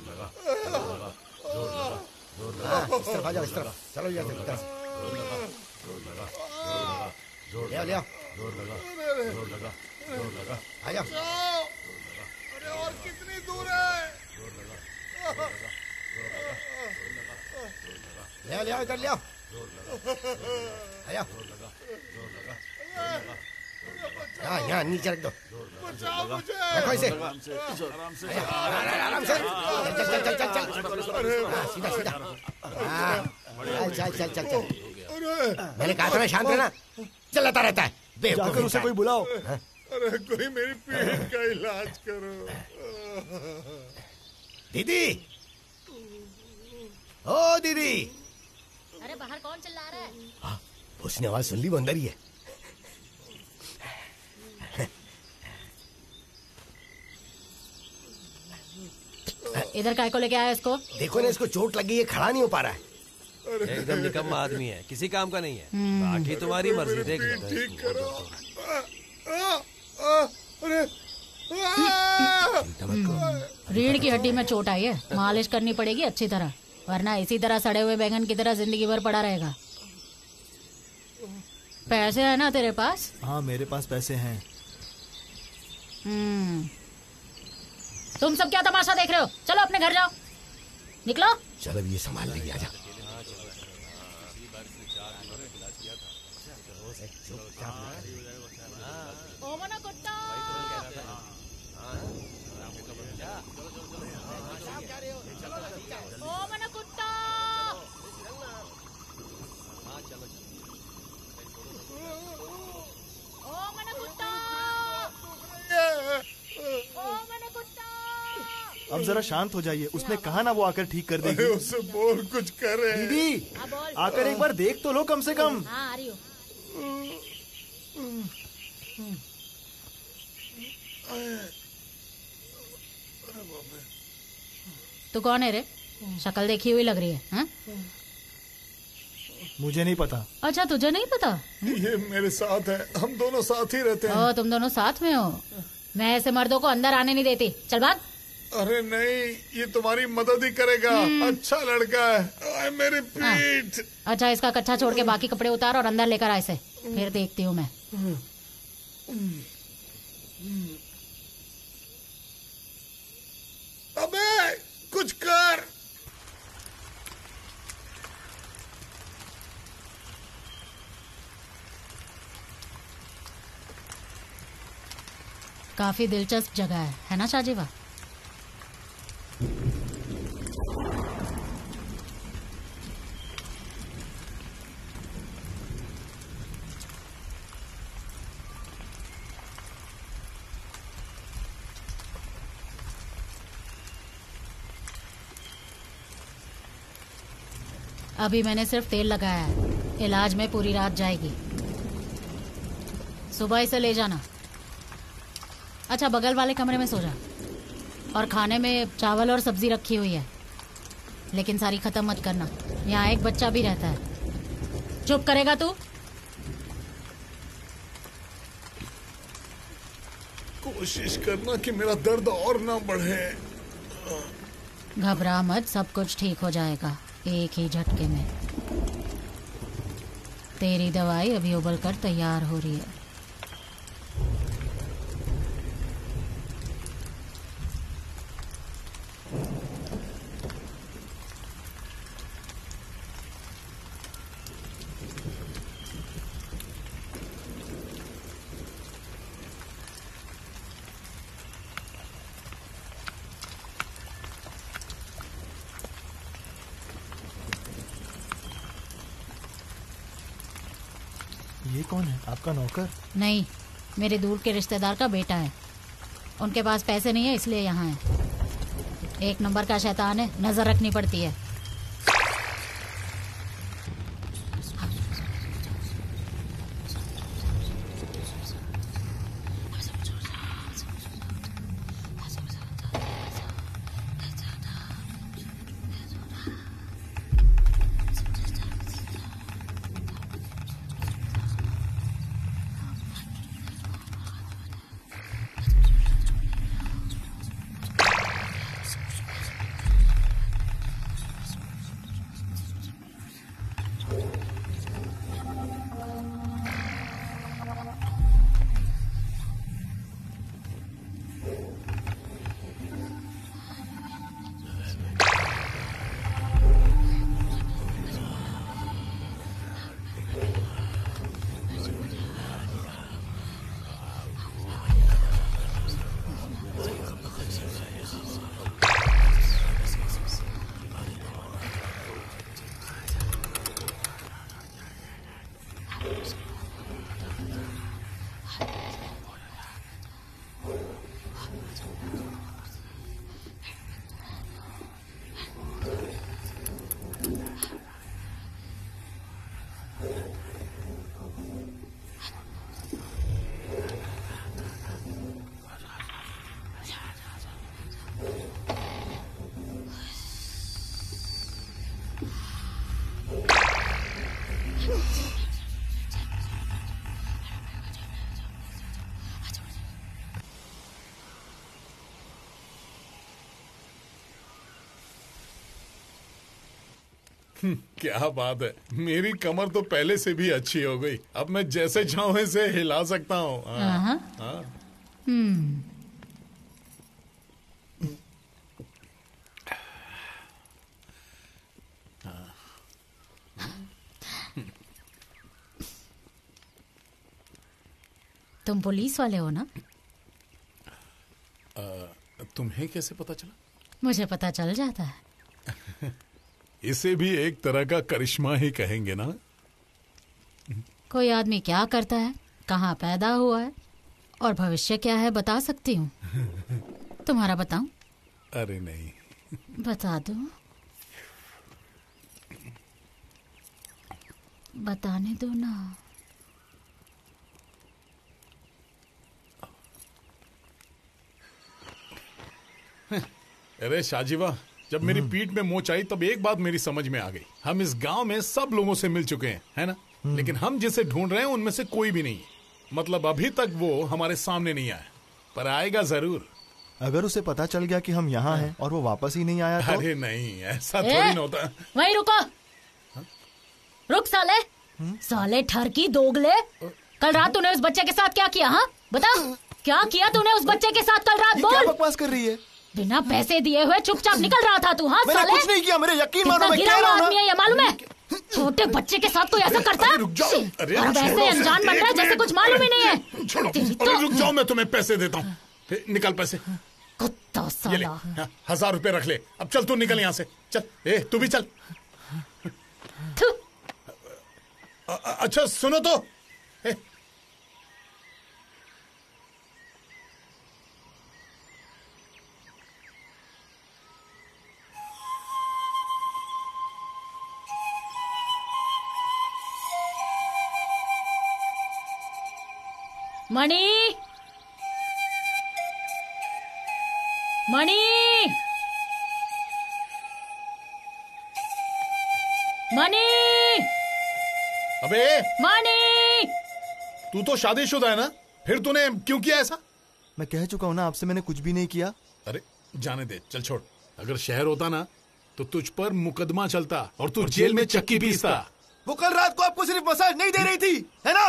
Speaker 8: इस तरफ आ जाओ, इस तरफ चलो, ये इधर से ले आओ, ले आओ, आ जाओ।
Speaker 6: अरे और कितनी दूर है?
Speaker 8: ले आओ, ले आओ, इधर ले आओ, आ जाओ। हाँ, यहाँ नीचे रख दो,
Speaker 6: बचाओ मुझे।
Speaker 8: रखो इसे,
Speaker 6: आराम से,
Speaker 8: आराम से, आराम से, चल चल चल चल चल, हाँ, सीधा सीधा, हाँ, चल चल चल चल। मैंने कहा था ना शांत रहना, चलाता रहता है।
Speaker 3: जाकर उसे कोई बुलाओ।
Speaker 6: अरे कोई मेरी पीठ का इलाज करो।
Speaker 8: दीदी, ओ दीदी।
Speaker 1: अरे बाहर कौन चिल्ला रहा है?
Speaker 8: हाँ, उसने आवाज सुन ली, वो अंदर ही है।
Speaker 1: इधर काय को लेके आया इसको?
Speaker 8: देखो ना, इसको चोट लगी है, खड़ा नहीं हो पा रहा है।
Speaker 5: एकदम निकम्मा आदमी है, किसी काम का नहीं है। बाकी तुम्हारी मर्जी, देख लो।
Speaker 6: ठीक करो। अरे
Speaker 1: रीढ़ की हड्डी में चोट आई है, मालिश करनी पड़ेगी अच्छी तरह, वरना इसी तरह सड़े हुए बैंगन की तरह जिंदगी भर पड़ा रहेगा। पैसे है ना तेरे पास?
Speaker 3: हाँ, मेरे पास पैसे हैं।
Speaker 1: हम्म, तुम सब क्या तमाशा देख रहे हो? चलो अपने घर जाओ, निकलो।
Speaker 8: चलो ये संभाल लेगी, आजा।
Speaker 1: ओ मना कुत्ता, ओ मना कुत्ता। ओ मना कुत्ता, ओ मना कुत्ता।
Speaker 3: अब जरा शांत हो जाइए, उसने कहा ना वो आकर ठीक कर देगी।
Speaker 6: उसे बोल, कुछ करे।
Speaker 3: दीदी, आकर एक बार देख तो लो कम से कम।
Speaker 1: हाँ, आ रही हूँ। तू कौन है रे? शक्ल देखी हुई लग रही है। हा?
Speaker 3: मुझे नहीं पता।
Speaker 1: अच्छा, तुझे नहीं पता?
Speaker 6: ये मेरे साथ है, हम दोनों साथ ही रहते हैं।
Speaker 1: ओ, तुम दोनों साथ में हो? मैं ऐसे मर्दों को अंदर आने नहीं देती, चल भाग।
Speaker 6: अरे नहीं, ये तुम्हारी मदद ही करेगा, अच्छा लड़का है। आए मेरी पीठ।
Speaker 1: अच्छा, इसका कच्चा छोड़ के बाकी कपड़े उतार और अंदर लेकर आ इसे, फिर देखती हूँ मैं।
Speaker 6: अबे कुछ कर।
Speaker 1: काफी दिलचस्प जगह है, है ना शाहजीवा? अभी मैंने सिर्फ तेल लगाया है, इलाज में पूरी रात जाएगी। सुबह इसे ले जाना। अच्छा, बगल वाले कमरे में सो जा, और खाने में चावल और सब्जी रखी हुई है, लेकिन सारी खत्म मत करना, यहाँ एक बच्चा भी रहता है। चुप करेगा तू?
Speaker 6: कोशिश करना कि मेरा दर्द और ना बढ़े।
Speaker 1: घबरा मत, सब कुछ ठीक हो जाएगा एक ही झटके में। तेरी दवाई अभी उबल कर तैयार हो रही है।
Speaker 3: ये कौन है? आपका नौकर?
Speaker 1: नहीं, मेरे दूर के रिश्तेदार का बेटा है। उनके पास पैसे नहीं है इसलिए यहाँ है। एक नंबर का शैतान है, नजर रखनी पड़ती है।
Speaker 2: क्या बात है, मेरी कमर तो पहले से भी अच्छी हो गई। अब मैं जैसे चाहूं ऐसे हिला सकता हूँ। हाँ, हाँ।
Speaker 1: हम्म। तुम पुलिस वाले हो ना?
Speaker 2: आ, तुम्हें कैसे पता चला?
Speaker 1: मुझे पता चल जाता है।
Speaker 2: इसे भी एक तरह का करिश्मा ही कहेंगे ना?
Speaker 1: कोई आदमी क्या करता है, कहाँ पैदा हुआ है और भविष्य क्या है बता सकती हूँ। तुम्हारा बताऊं?
Speaker 2: अरे नहीं।
Speaker 1: बता दो। बताने दो ना।
Speaker 2: अरे शाजीवा, जब मेरी पीठ में मोच आई तब एक बात मेरी समझ में आ गई। हम इस गांव में सब लोगों से मिल चुके हैं, है ना? लेकिन हम जिसे ढूंढ रहे हैं उनमें से कोई भी नहीं है। मतलब अभी तक वो हमारे सामने नहीं आया, पर आएगा जरूर।
Speaker 3: अगर उसे पता चल गया कि हम यहाँ हैं और वो वापस ही नहीं आया तो?
Speaker 2: अरे नहीं, ऐसा थोड़ी ना होता।
Speaker 1: वहीं रुको। रुक साले। साले ठरकी दोगले, कल रात तूने उस बच्चे के साथ क्या किया? हाँ बता, क्या किया तूने उस बच्चे के साथ कल रात? बोल।
Speaker 3: क्या बकवास कर रही है?
Speaker 1: बिना पैसे दिए हुए चुपचाप निकल रहा था तू। हाँ
Speaker 3: मैंने
Speaker 1: साले,
Speaker 3: कुछ नहीं किया, मेरे यकीन मानो। मैं
Speaker 1: गिरा हुआ आदमी है ये मालूम है? छोटे बच्चे के साथ कोई ऐसा करता है? और अब ऐसे अनजान बन रहा है जैसे कुछ मालूम ही नहीं है।
Speaker 2: छोड़ो, अरे रुक जाओ, मैं तुम्हें पैसे देता हूँ। निकल पैसे।
Speaker 1: कुत्ता साला।
Speaker 2: हजार रुपए रख ले। अब चल तू निकल यहाँ से। चल, ए तू भी चल। अच्छा सुनो तो,
Speaker 1: मणि, मणि, मणि,
Speaker 2: अबे
Speaker 1: मणि।
Speaker 2: तू तो शादीशुदा है ना, फिर तूने क्यों किया ऐसा?
Speaker 3: मैं कह चुका हूँ ना आपसे, मैंने कुछ भी नहीं किया।
Speaker 2: अरे जाने दे, चल छोड़। अगर शहर होता ना तो तुझ पर मुकदमा चलता और तू जेल में चक्की पीसता।
Speaker 3: वो कल रात को आपको सिर्फ मसाज नहीं दे रही थी, है ना?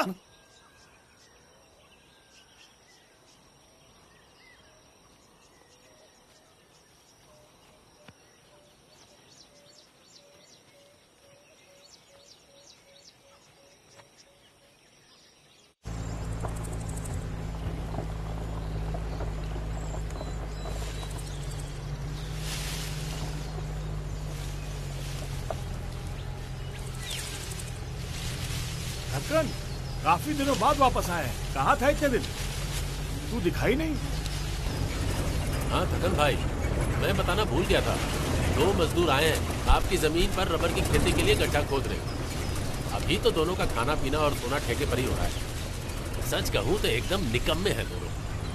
Speaker 6: धक्कन, काफी दिनों बाद वापस आए। कहाँ था इतने दिन? तू दिखाई नहीं।
Speaker 7: हाँ थकन भाई, मैं बताना भूल गया था। दो मजदूर आए हैं आपकी जमीन पर रबर की खेती के लिए गड्ढा खोद रहे। अभी तो दोनों का खाना पीना और सोना ठेके पर ही हो रहा है। सच कहूँ तो एकदम निकम्मे हैं दोनों।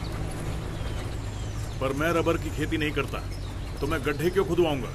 Speaker 6: पर मैं रबर की खेती नहीं करता, तो मैं गड्ढे क्यों खुदवाऊंगा?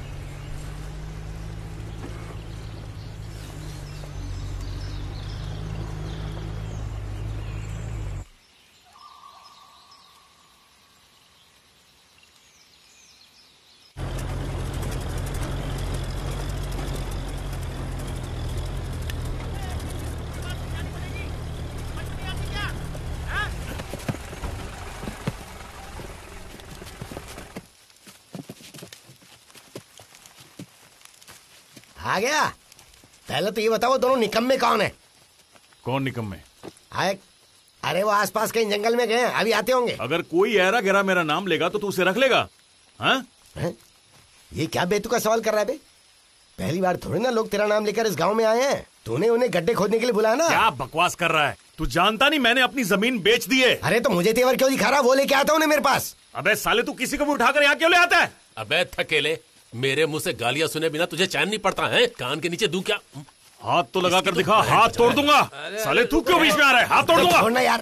Speaker 8: आ गया। पहले तो ये बताओ दोनों निकम्मे कौन है?
Speaker 6: कौन निकम्मे?
Speaker 8: आए, अरे वो आसपास कहीं जंगल में गए, अभी आते होंगे।
Speaker 6: अगर कोई ऐरा गहरा मेरा नाम लेगा तो तू उसे रख लेगा? हाँ?
Speaker 8: है? ये क्या बेतुका सवाल कर रहा है बे? पहली बार थोड़ी ना लोग तेरा नाम लेकर इस गांव में आए हैं। तूने उन्हें गड्ढे खोदने के लिए बुलाया ना?
Speaker 6: क्या बकवास कर रहा है? तू जानता नहीं मैंने अपनी जमीन बेच दी है।
Speaker 8: अरे तो मुझे तेवर क्यों दिखा रहा? वो लेके आता उन्हें मेरे पास।
Speaker 6: अबे साले तू किसी को भी उठाकर यहाँ क्यों ले आता है?
Speaker 7: अबे थकेले, मेरे मुंह से गालियां सुने बिना तुझे चैन नहीं पड़ता है? कान के नीचे दूं क्या?
Speaker 6: हाथ तो लगा कर दिखा, हाथ तोड़ दूंगा। साले तू क्यों बीच में आ रहा है? हाथ तोड़ दूंगा।
Speaker 8: छोड़ना यार।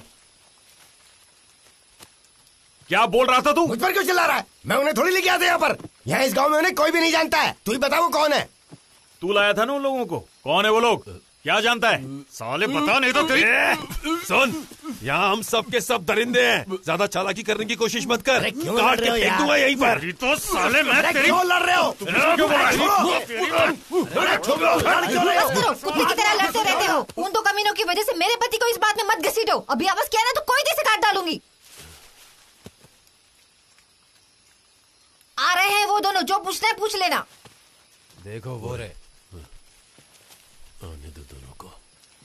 Speaker 6: क्या बोल रहा था तू?
Speaker 8: मुझ पर क्यों चिल्ला रहा है? मैं उन्हें थोड़ी लेके आता यहाँ पर। यहाँ इस गांव में उन्हें कोई भी नहीं जानता है। तू ही बता वो कौन है?
Speaker 6: तू लाया था ना उन लोगों को। कौन है वो लोग? क्या जानता है? साले बता नहीं तो तेरी।
Speaker 5: सुन, यहाँ हम सब के सब दरिंदे हैं। ज्यादा चालाकी करने की कोशिश मत कर।
Speaker 8: क्यों
Speaker 5: काट
Speaker 8: लड़
Speaker 5: के
Speaker 8: रहे हो
Speaker 5: फेंक
Speaker 8: यार?
Speaker 5: दूंगा यहीं पर।
Speaker 6: तो साले मैं तेरी
Speaker 8: क्यों लड़ रहे हो?
Speaker 6: क्यों बोल रहा है?
Speaker 9: कुत्ते की तरह लड़ते रहते हो। उन दो कमीनों की वजह से मेरे पति को इस बात में मत घसीटो। अभी आवाज किया ना तो कोई देर से काट डालूंगी। आ रहे हैं वो दोनों, जो पूछना है पूछ लेना।
Speaker 5: देखो वो रे।
Speaker 7: आने दो दोनों को।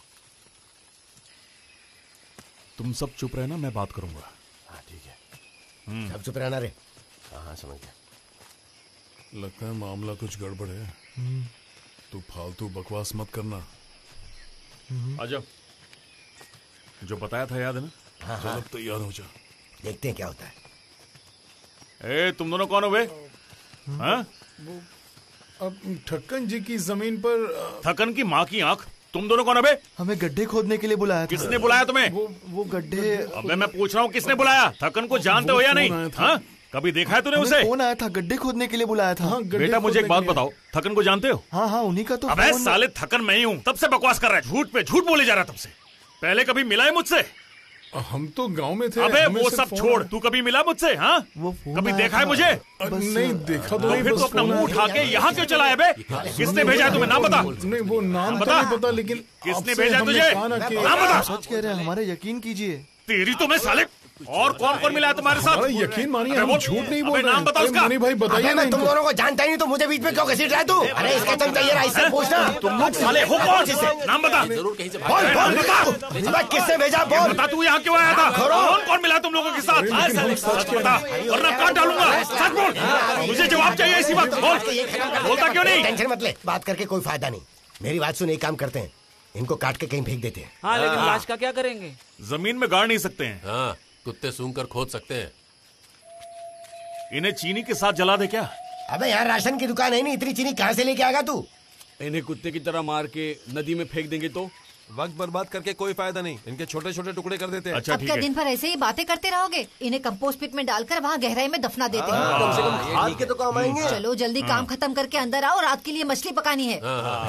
Speaker 6: तुम सब चुप रहना, मैं बात करूंगा।
Speaker 8: हाँ ठीक है, सब चुप रहना रे। हाँ हाँ समझ गया।
Speaker 2: लगता है मामला कुछ गड़बड़ है। तू फालतू बकवास मत करना।
Speaker 6: आ जाओ। जो बताया था याद है ना?
Speaker 8: हाँ
Speaker 2: चल
Speaker 8: हाँ,
Speaker 2: अब तैयार हो जा।
Speaker 8: देखते हैं क्या होता है।
Speaker 6: ए, तुम दोनों कौन हो बे? हाँ?
Speaker 2: अब ठक्कन जी की जमीन पर।
Speaker 6: थकन की माँ की आंख, तुम दोनों कौन हो बे?
Speaker 3: हमें गड्ढे खोदने के लिए बुलाया था।
Speaker 6: किसने बुलाया तुम्हें?
Speaker 3: वो वो गड्ढे।
Speaker 6: अबे मैं पूछ रहा हूँ किसने बुलाया? थकन को जानते हो या नहीं? हाँ? कभी देखा है तूने उसे?
Speaker 3: फोन आया था, गड्ढे खोदने के लिए बुलाया था।
Speaker 2: हाँ,
Speaker 6: बेटा मुझे एक बात बताओ, थकन को जानते हो?
Speaker 3: हाँ हाँ उन्हीं का तो।
Speaker 6: अबे
Speaker 3: फोन-
Speaker 6: साले थकन मैं ही हूँ, तब से बकवास कर रहा है। झूठ पे झूठ बोले जा रहा है तब से। पहले कभी मिला है मुझसे?
Speaker 2: हम तो गांव में थे।
Speaker 6: अबे
Speaker 2: हमें
Speaker 6: वो
Speaker 2: सिर्फ
Speaker 6: सब
Speaker 2: फोन
Speaker 6: छोड़,
Speaker 2: आया।
Speaker 6: तू कभी मिला मुझसे? हाँ?
Speaker 3: वो फोन
Speaker 6: कभी
Speaker 3: आया
Speaker 6: देखा है
Speaker 3: था।
Speaker 6: मुझे?
Speaker 2: बस, नहीं देखा तो
Speaker 6: तो
Speaker 2: नहीं,
Speaker 6: फिर
Speaker 2: बस
Speaker 6: तो अपना
Speaker 2: फोन
Speaker 6: मुंह
Speaker 2: आया।
Speaker 6: उठा के यहाँ क्यों चला है बे? किसने भेजा है तुम्हें? नाम बता।
Speaker 2: नहीं वो नाम तो
Speaker 6: बता।
Speaker 2: नहीं पता, लेकिन
Speaker 6: किसने
Speaker 2: आपसे
Speaker 6: भेजा
Speaker 2: हमने
Speaker 6: तुझे?
Speaker 2: कहा ना कि-
Speaker 6: नाम बता।
Speaker 3: सच कह रहे हैं, हमारे यकीन कीजिए।
Speaker 6: तेरी तो मैं साले। और कौन कौन मिला है तुम्हारे साथ?
Speaker 2: अरे यकीन मानिए,
Speaker 6: अबे
Speaker 2: हम
Speaker 6: बोल।
Speaker 2: झूठ नहीं
Speaker 6: अबे
Speaker 2: बोल रहे
Speaker 6: नाम
Speaker 2: हैं।
Speaker 6: बता
Speaker 2: अरे
Speaker 6: उसका।
Speaker 2: मनी भाई बताइए
Speaker 8: अबे
Speaker 2: ना
Speaker 8: मैं तुम
Speaker 2: इनको।
Speaker 8: दोनों को जानता ही नहीं तो मुझे बीच में क्यों घसीट रहा है तू? अरे इसका तुम चाहिए ना, इससे पूछना।
Speaker 6: तुम लोग साले हो कौन? नाम बता।
Speaker 7: जरूर कहीं से
Speaker 8: बोल
Speaker 7: भाग
Speaker 8: बोल बता। अबे किसने भेजा? बोल
Speaker 6: बता, तू यहाँ क्यों आया था? कौन कौन मिला तुम लोगों के साथ? सच बता वरना काट डालूंगा। सच बोल, मुझे जवाब चाहिए इसी बात। बोल, बोलता क्यों नहीं?
Speaker 8: टेंशन मत ले, बात करके कोई फायदा नहीं। मेरी बात सुन, एक काम करते हैं, इनको काट के कहीं फेंक देते हैं।
Speaker 10: हाँ लेकिन लाश का क्या करेंगे?
Speaker 6: जमीन में गाड़ नहीं सकते हैं।
Speaker 7: हाँ, कुत्ते सूंघ कर खोद सकते हैं।
Speaker 6: इन्हें चीनी के साथ जला दे क्या?
Speaker 8: अबे यार राशन की दुकान है नहीं, इतनी चीनी कहाँ से लेके आएगा तू?
Speaker 10: इन्हें कुत्ते की तरह मार के नदी में फेंक देंगे तो?
Speaker 5: वक्त बर्बाद करके कोई फायदा नहीं, इनके छोटे छोटे टुकड़े कर देते हैं।
Speaker 6: अच्छा
Speaker 9: अब
Speaker 6: ठीक
Speaker 9: क्या
Speaker 6: है।
Speaker 9: दिन भर ऐसे ही बातें करते रहोगे? इन्हें कंपोस्ट पिट में डालकर वहाँ गहराई में दफना देते हैं।
Speaker 8: कम से कम खाद के तो काम आएंगे।
Speaker 9: चलो जल्दी काम खत्म करके अंदर आओ, रात के लिए मछली पकानी है।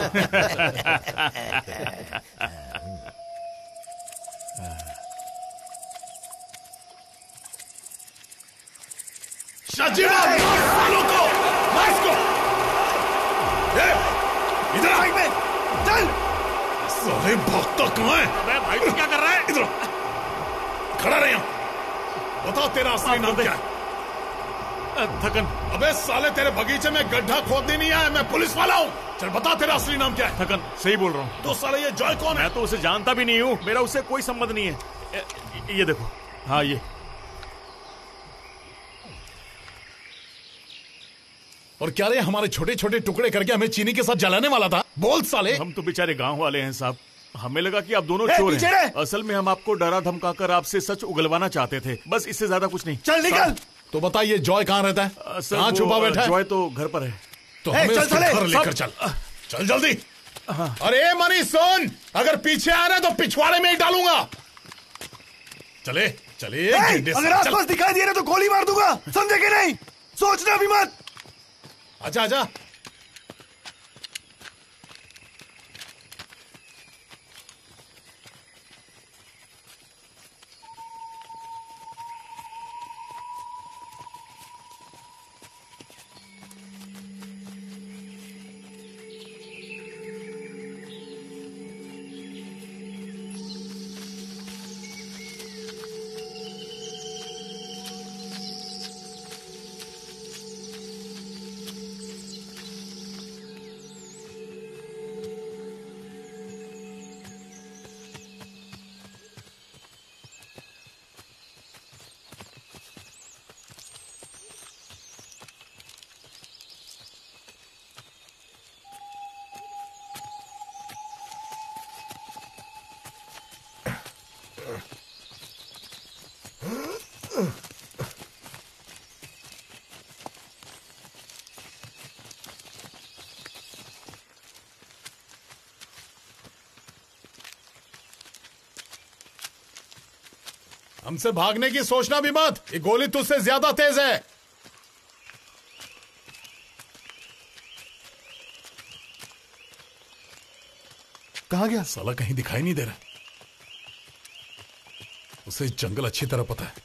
Speaker 2: शाजीरा, सालों को, मार इसको। ए, इधर आ। चल। साले भागता कहाँ है?
Speaker 6: अबे भाई तू क्या कर रहा है?
Speaker 2: इधर आ। खड़ा रहे यहाँ। बता तेरा असली नाम क्या है?
Speaker 6: थकन।
Speaker 2: अबे साले तेरे बगीचे में गड्ढा खोदने नहीं आया, मैं पुलिस वाला हूँ। चल बता तेरा असली नाम क्या है?
Speaker 6: थकन सही बोल रहा हूँ।
Speaker 2: तो साले ये जॉय कौन है?
Speaker 6: मैं तो उसे जानता भी नहीं हूँ, मेरा उससे कोई संबंध नहीं है। ए, ये देखो, हाँ ये।
Speaker 2: और क्या रे हमारे छोटे छोटे टुकड़े करके हमें चीनी के साथ जलाने वाला था? बोल साले।
Speaker 6: हम तो बेचारे गांव वाले हैं साहब,
Speaker 2: हमें लगा कि आप दोनों
Speaker 3: ए,
Speaker 2: चोर
Speaker 3: पीछे
Speaker 2: हैं।
Speaker 3: रहे।
Speaker 2: असल में हम आपको डरा धमकाकर आपसे सच उगलवाना चाहते थे, बस इससे ज्यादा कुछ नहीं।
Speaker 3: चल निकल।
Speaker 15: तो बताइए जॉय कहाँ रहता है? कहाँ छुपा बैठा है?
Speaker 2: जॉय तो घर पर है।
Speaker 15: तो
Speaker 3: ए,
Speaker 15: हमें
Speaker 3: चल,
Speaker 15: उसके
Speaker 3: चले।
Speaker 15: घर लेकर
Speaker 3: सब-
Speaker 15: चल चल जल्दी। अरे मनीष सुन, अगर पीछे आ रहे तो पिछवाड़े में ही डालूंगा। चले चले
Speaker 3: ए,
Speaker 15: गेंडे से,
Speaker 3: अगर
Speaker 15: चल।
Speaker 3: आसपास दिखाई दे रहे तो गोली मार दूंगा, समझे कि नहीं? सोचना भी मत।
Speaker 15: आजा आजा। हमसे भागने की सोचना भी मत, ये गोली तुझसे ज्यादा तेज है।
Speaker 3: कहाँ गया?
Speaker 15: साला कहीं दिखाई नहीं दे रहा। उसे जंगल अच्छी तरह पता है।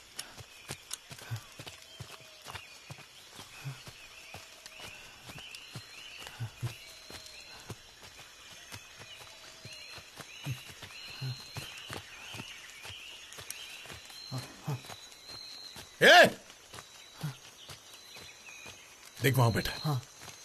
Speaker 15: ए! देख वहां बैठा है।
Speaker 3: हाँ।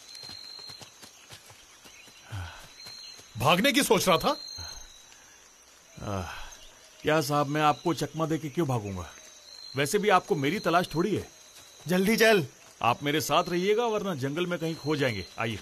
Speaker 15: भागने की सोच रहा था।
Speaker 2: आ, क्या साहब, मैं आपको चकमा दे के क्यों भागूंगा? वैसे भी आपको मेरी तलाश थोड़ी है।
Speaker 3: जल्दी चल।
Speaker 2: आप मेरे साथ रहिएगा वरना जंगल में कहीं खो जाएंगे। आइए।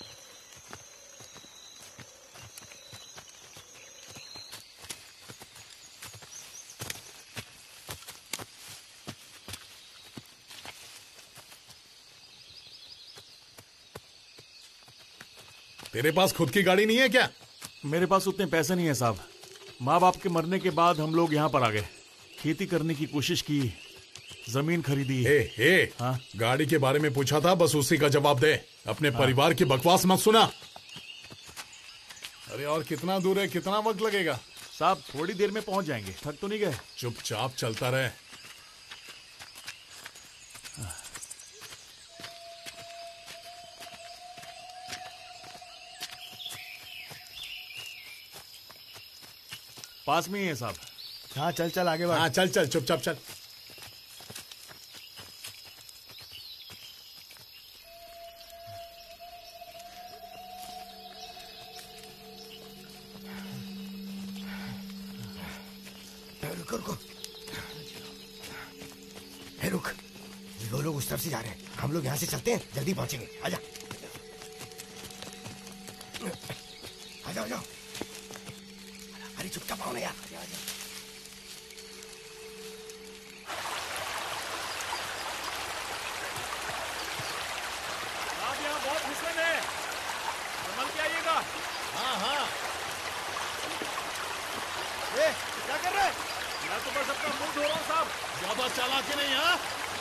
Speaker 15: तेरे पास खुद की गाड़ी नहीं है क्या?
Speaker 2: मेरे पास उतने पैसे नहीं है साहब। माँ बाप के मरने के बाद हम लोग यहाँ पर आ गए। खेती करने की कोशिश की, जमीन खरीदी।
Speaker 15: ए, ए,
Speaker 2: हाँ?
Speaker 15: गाड़ी के बारे में पूछा था, बस उसी का जवाब दे। अपने
Speaker 2: हाँ।
Speaker 15: परिवार की बकवास मत सुना। अरे और कितना दूर है, कितना वक्त लगेगा?
Speaker 2: साहब थोड़ी देर में पहुंच जाएंगे। थक तो नहीं गए?
Speaker 15: चुपचाप चलता रहे।
Speaker 2: पास में ही है साहब।
Speaker 3: हाँ चल चल आगे बढ़।
Speaker 15: हाँ चल चल चुपचाप चल।
Speaker 8: रुको रुको। हे रुक, ये दो लोग उस तरफ से जा रहे हैं, हम लोग यहाँ से चलते हैं, जल्दी पहुंचेंगे। आजा आजा आजा। अरे चुपचाप आओ ना यार। आजा आजा।
Speaker 2: आप यहाँ बहुत फिसलन है, संभल के आइएगा।
Speaker 15: हाँ हाँ।
Speaker 3: ए, क्या कर रहे?
Speaker 2: मैं तो बस अपना मुंह धो रहा हूँ साहब।
Speaker 15: ज्यादा चालाकी नहीं। हाँ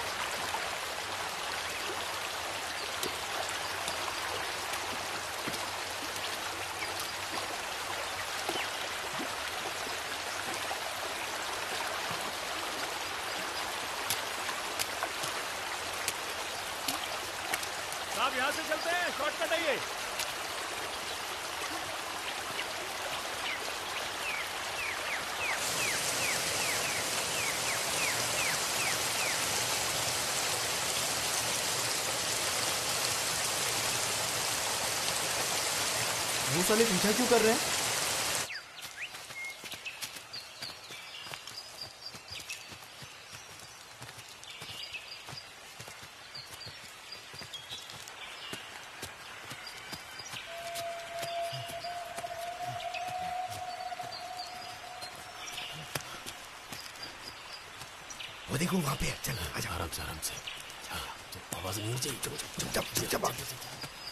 Speaker 2: साहब यहाँ से चलते हैं, शॉर्टकट है ये।
Speaker 3: वो साले पीछा क्यों कर रहे हैं?
Speaker 8: वो देखो वहाँ पे है। चल आजा।
Speaker 7: आराम से आराम से। हाँ, चल, आवाज नहीं होनी चाहिए। चलो चलो
Speaker 8: चुपचाप चुपचाप।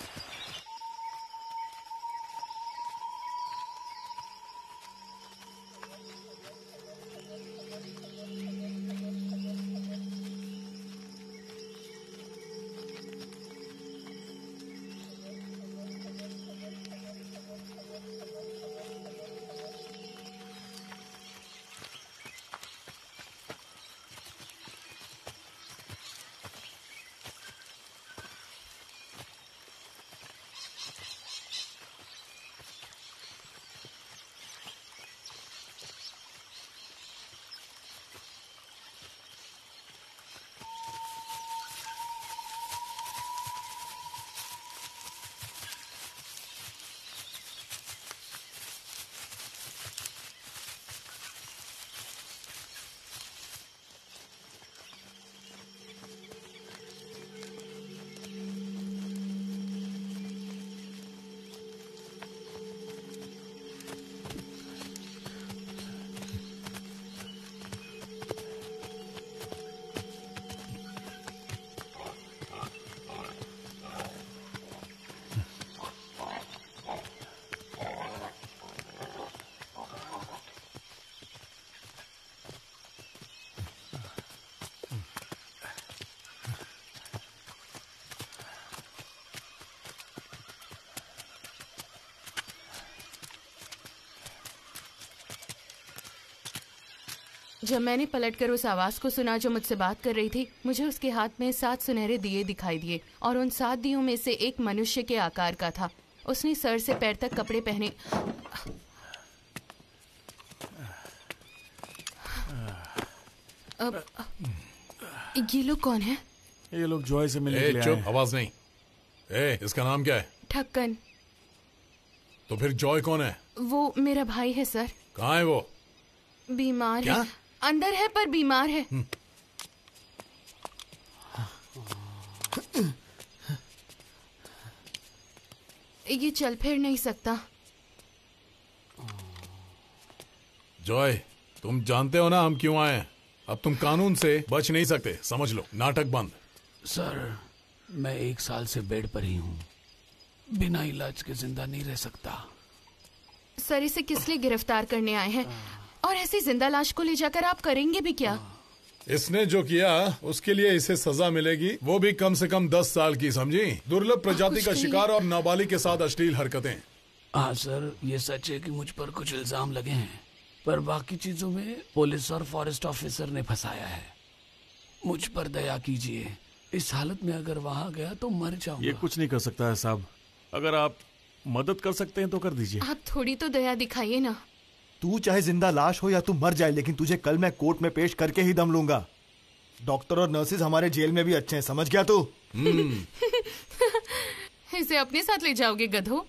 Speaker 16: जब मैंने पलटकर उस आवाज को सुना जो मुझसे बात कर रही थी, मुझे उसके हाथ में सात सुनहरे दिए दिखाई दिए और उन सात दियों में से एक मनुष्य के आकार का था। उसने सर से पैर तक कपड़े पहने। अब ये लोग कौन है?
Speaker 15: ये लोग जॉय से मिलने के लिए
Speaker 2: चुप,
Speaker 15: आए हैं।
Speaker 2: आवाज नहीं। ए, इसका नाम क्या है?
Speaker 16: ठक्कन।
Speaker 2: तो फिर जॉय कौन है?
Speaker 16: वो मेरा भाई है सर।
Speaker 2: कहाँ है वो?
Speaker 16: बीमार
Speaker 2: क्या?
Speaker 16: है। अंदर है पर बीमार है। ये चल फिर नहीं सकता।
Speaker 2: जॉय, तुम जानते हो ना हम क्यों आए हैं। अब तुम कानून से बच नहीं सकते, समझ लो। नाटक बंद।
Speaker 10: सर, मैं एक साल से बेड पर ही हूँ। बिना इलाज के जिंदा नहीं रह सकता।
Speaker 16: सर, इसे किस लिए गिरफ्तार करने आए हैं? और ऐसी जिंदा लाश को ले जाकर आप करेंगे भी क्या?
Speaker 2: इसने जो किया उसके लिए इसे सजा मिलेगी, वो भी कम से कम दस साल की, समझी? दुर्लभ प्रजाति का शिकार और नाबालिग के साथ अश्लील हरकतें।
Speaker 10: हाँ सर, ये सच है कि मुझ पर कुछ इल्जाम लगे हैं, पर बाकी चीजों में पुलिस और फॉरेस्ट ऑफिसर ने फंसाया है। मुझ पर दया कीजिए। इस हालत में अगर वहाँ गया तो मर जाऊंगा।
Speaker 15: ये कुछ नहीं कर सकता है साहब। अगर आप मदद कर सकते हैं तो कर दीजिए।
Speaker 16: आप थोड़ी तो दया दिखाइए ना।
Speaker 3: तू चाहे जिंदा लाश हो या तू मर जाए, लेकिन तुझे कल मैं कोर्ट में पेश करके ही दम लूंगा। डॉक्टर और नर्सेज हमारे जेल में भी अच्छे हैं, समझ गया तू?
Speaker 16: इसे अपने साथ ले जाओगे गधो?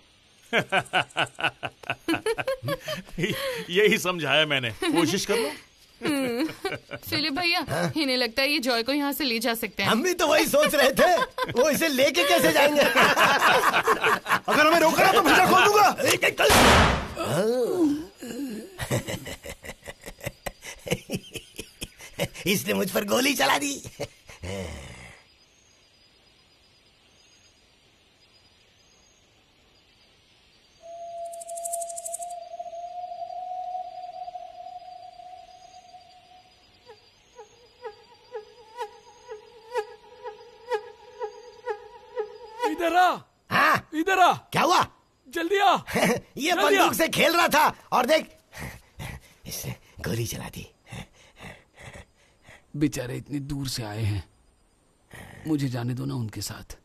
Speaker 15: यही समझाया मैंने। कोशिश कर लो।
Speaker 16: फिलिप भैया, इन्हें लगता है ये जॉय को यहाँ से ले जा सकते हैं।
Speaker 8: हम भी तो वही सोच रहे थे, वो इसे लेके कैसे जाएंगे?
Speaker 3: अगर हमें रोका तो भैया खोल दूंगा।
Speaker 8: इसने मुझ पर गोली चला दी।
Speaker 10: इधर आ।
Speaker 8: हाँ,
Speaker 10: इधर आ।
Speaker 8: क्या हुआ?
Speaker 10: जल्दी आ।
Speaker 8: ये बंदूक से खेल रहा था और देख, इसने गोली चला दी।
Speaker 10: बेचारे इतनी दूर से आए हैं, मुझे जाने दो ना उनके साथ।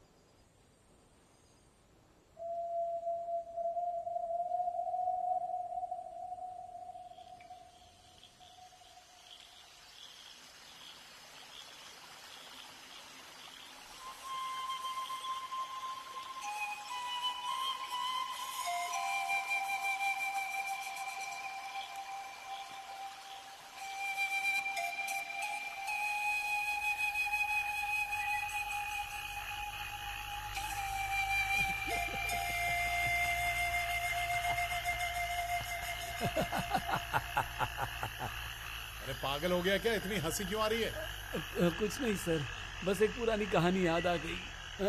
Speaker 15: अरे पागल हो गया क्या? इतनी हंसी क्यों आ रही है?
Speaker 10: अ, कुछ नहीं सर, बस एक पुरानी कहानी याद आ गई।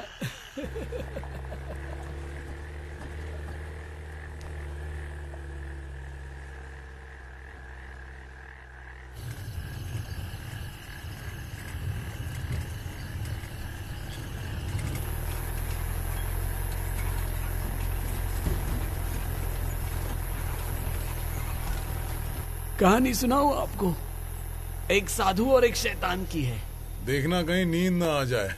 Speaker 10: कहानी सुनाऊं आपको? एक साधु और एक शैतान की है।
Speaker 15: देखना कहीं नींद ना आ जाए।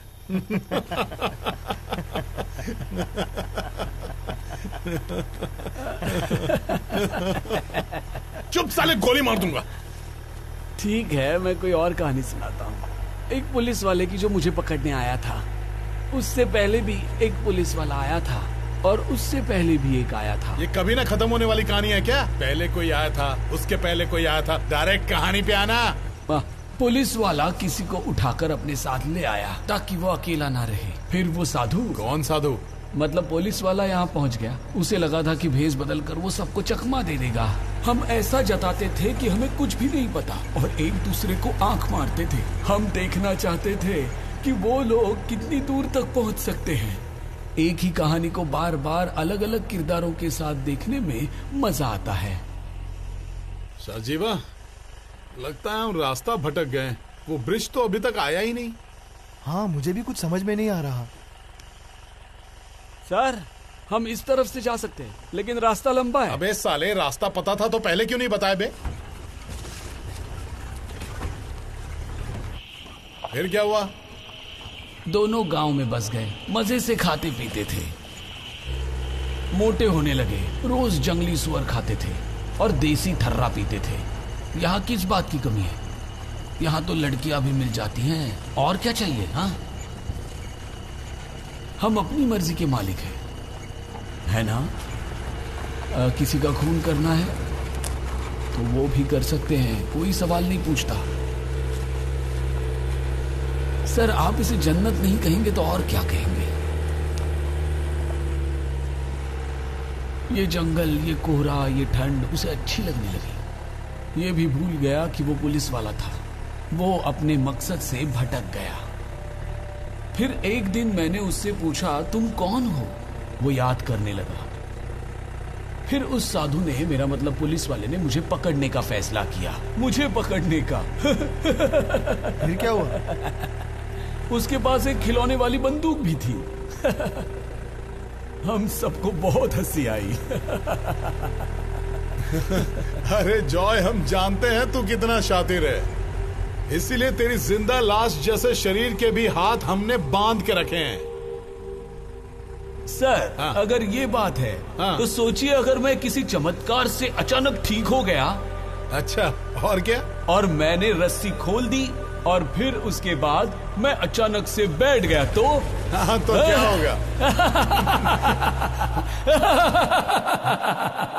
Speaker 15: चुप साले, गोली मार दूंगा।
Speaker 10: ठीक है, मैं कोई और कहानी सुनाता हूँ। एक पुलिस वाले की जो मुझे पकड़ने आया था, उससे पहले भी एक पुलिस वाला आया था और उससे पहले भी एक आया था।
Speaker 15: ये कभी ना खत्म होने वाली कहानी है क्या? पहले कोई आया था, उसके पहले कोई आया था, डायरेक्ट कहानी पे आना।
Speaker 10: पुलिस वाला किसी को उठाकर अपने साथ ले आया ताकि वो अकेला ना रहे। फिर वो साधु।
Speaker 15: कौन साधु?
Speaker 10: मतलब पुलिस वाला यहाँ पहुँच गया। उसे लगा था कि भेष बदल कर वो सबको चकमा दे देगा। हम ऐसा जताते थे कि हमें कुछ भी नहीं पता और एक दूसरे को आंख मारते थे। हम देखना चाहते थे कि वो लोग कितनी दूर तक पहुँच सकते हैं। एक ही कहानी को बार बार अलग अलग किरदारों के साथ देखने में मजा आता है।
Speaker 15: सजीवा, लगता है हम रास्ता भटक गए। वो ब्रिज तो अभी तक आया ही नहीं।
Speaker 3: हाँ, मुझे भी कुछ समझ में नहीं आ रहा।
Speaker 10: सर, हम इस तरफ से जा सकते हैं, लेकिन रास्ता लंबा है।
Speaker 15: अबे साले, रास्ता पता था तो पहले क्यों नहीं बताया बे? फिर क्या हुआ?
Speaker 10: दोनों गांव में बस गए, मजे से खाते पीते थे, मोटे होने लगे, रोज जंगली सुअर खाते थे और देसी थर्रा पीते थे। यहाँ किस बात की कमी है? यहाँ तो लड़कियां भी मिल जाती हैं, और क्या चाहिए? हाँ, हम अपनी मर्जी के मालिक हैं, है ना? आ, किसी का खून करना है तो वो भी कर सकते हैं, कोई सवाल नहीं पूछता। सर, आप इसे जन्नत नहीं कहेंगे तो और क्या कहेंगे? ये जंगल, ये कोहरा, ये ठंड उसे अच्छी लगने लगी। ये भी भूल गया कि वो पुलिस वाला था। वो अपने मकसद से भटक गया। फिर एक दिन मैंने उससे पूछा, तुम कौन हो? वो याद करने लगा। फिर उस साधु ने, मेरा मतलब पुलिस वाले ने, मुझे पकड़ने का फैसला किया। मुझे पकड़ने का।
Speaker 3: फिर क्या हुआ?
Speaker 10: उसके पास एक खिलौने वाली बंदूक भी थी। हम सबको बहुत हंसी आई।
Speaker 15: अरे जॉय, हम जानते हैं तू कितना शातिर है, इसीलिए तेरी जिंदा लाश जैसे शरीर के भी हाथ हमने बांध के रखे हैं।
Speaker 10: सर, हाँ। अगर ये बात है, हाँ। तो सोचिए अगर मैं किसी चमत्कार से अचानक ठीक हो गया।
Speaker 15: अच्छा, और क्या? और
Speaker 10: मैंने रस्सी खोल दी और फिर उसके बाद मैं अचानक से बैठ गया तो
Speaker 15: हाँ, तो क्या होगा?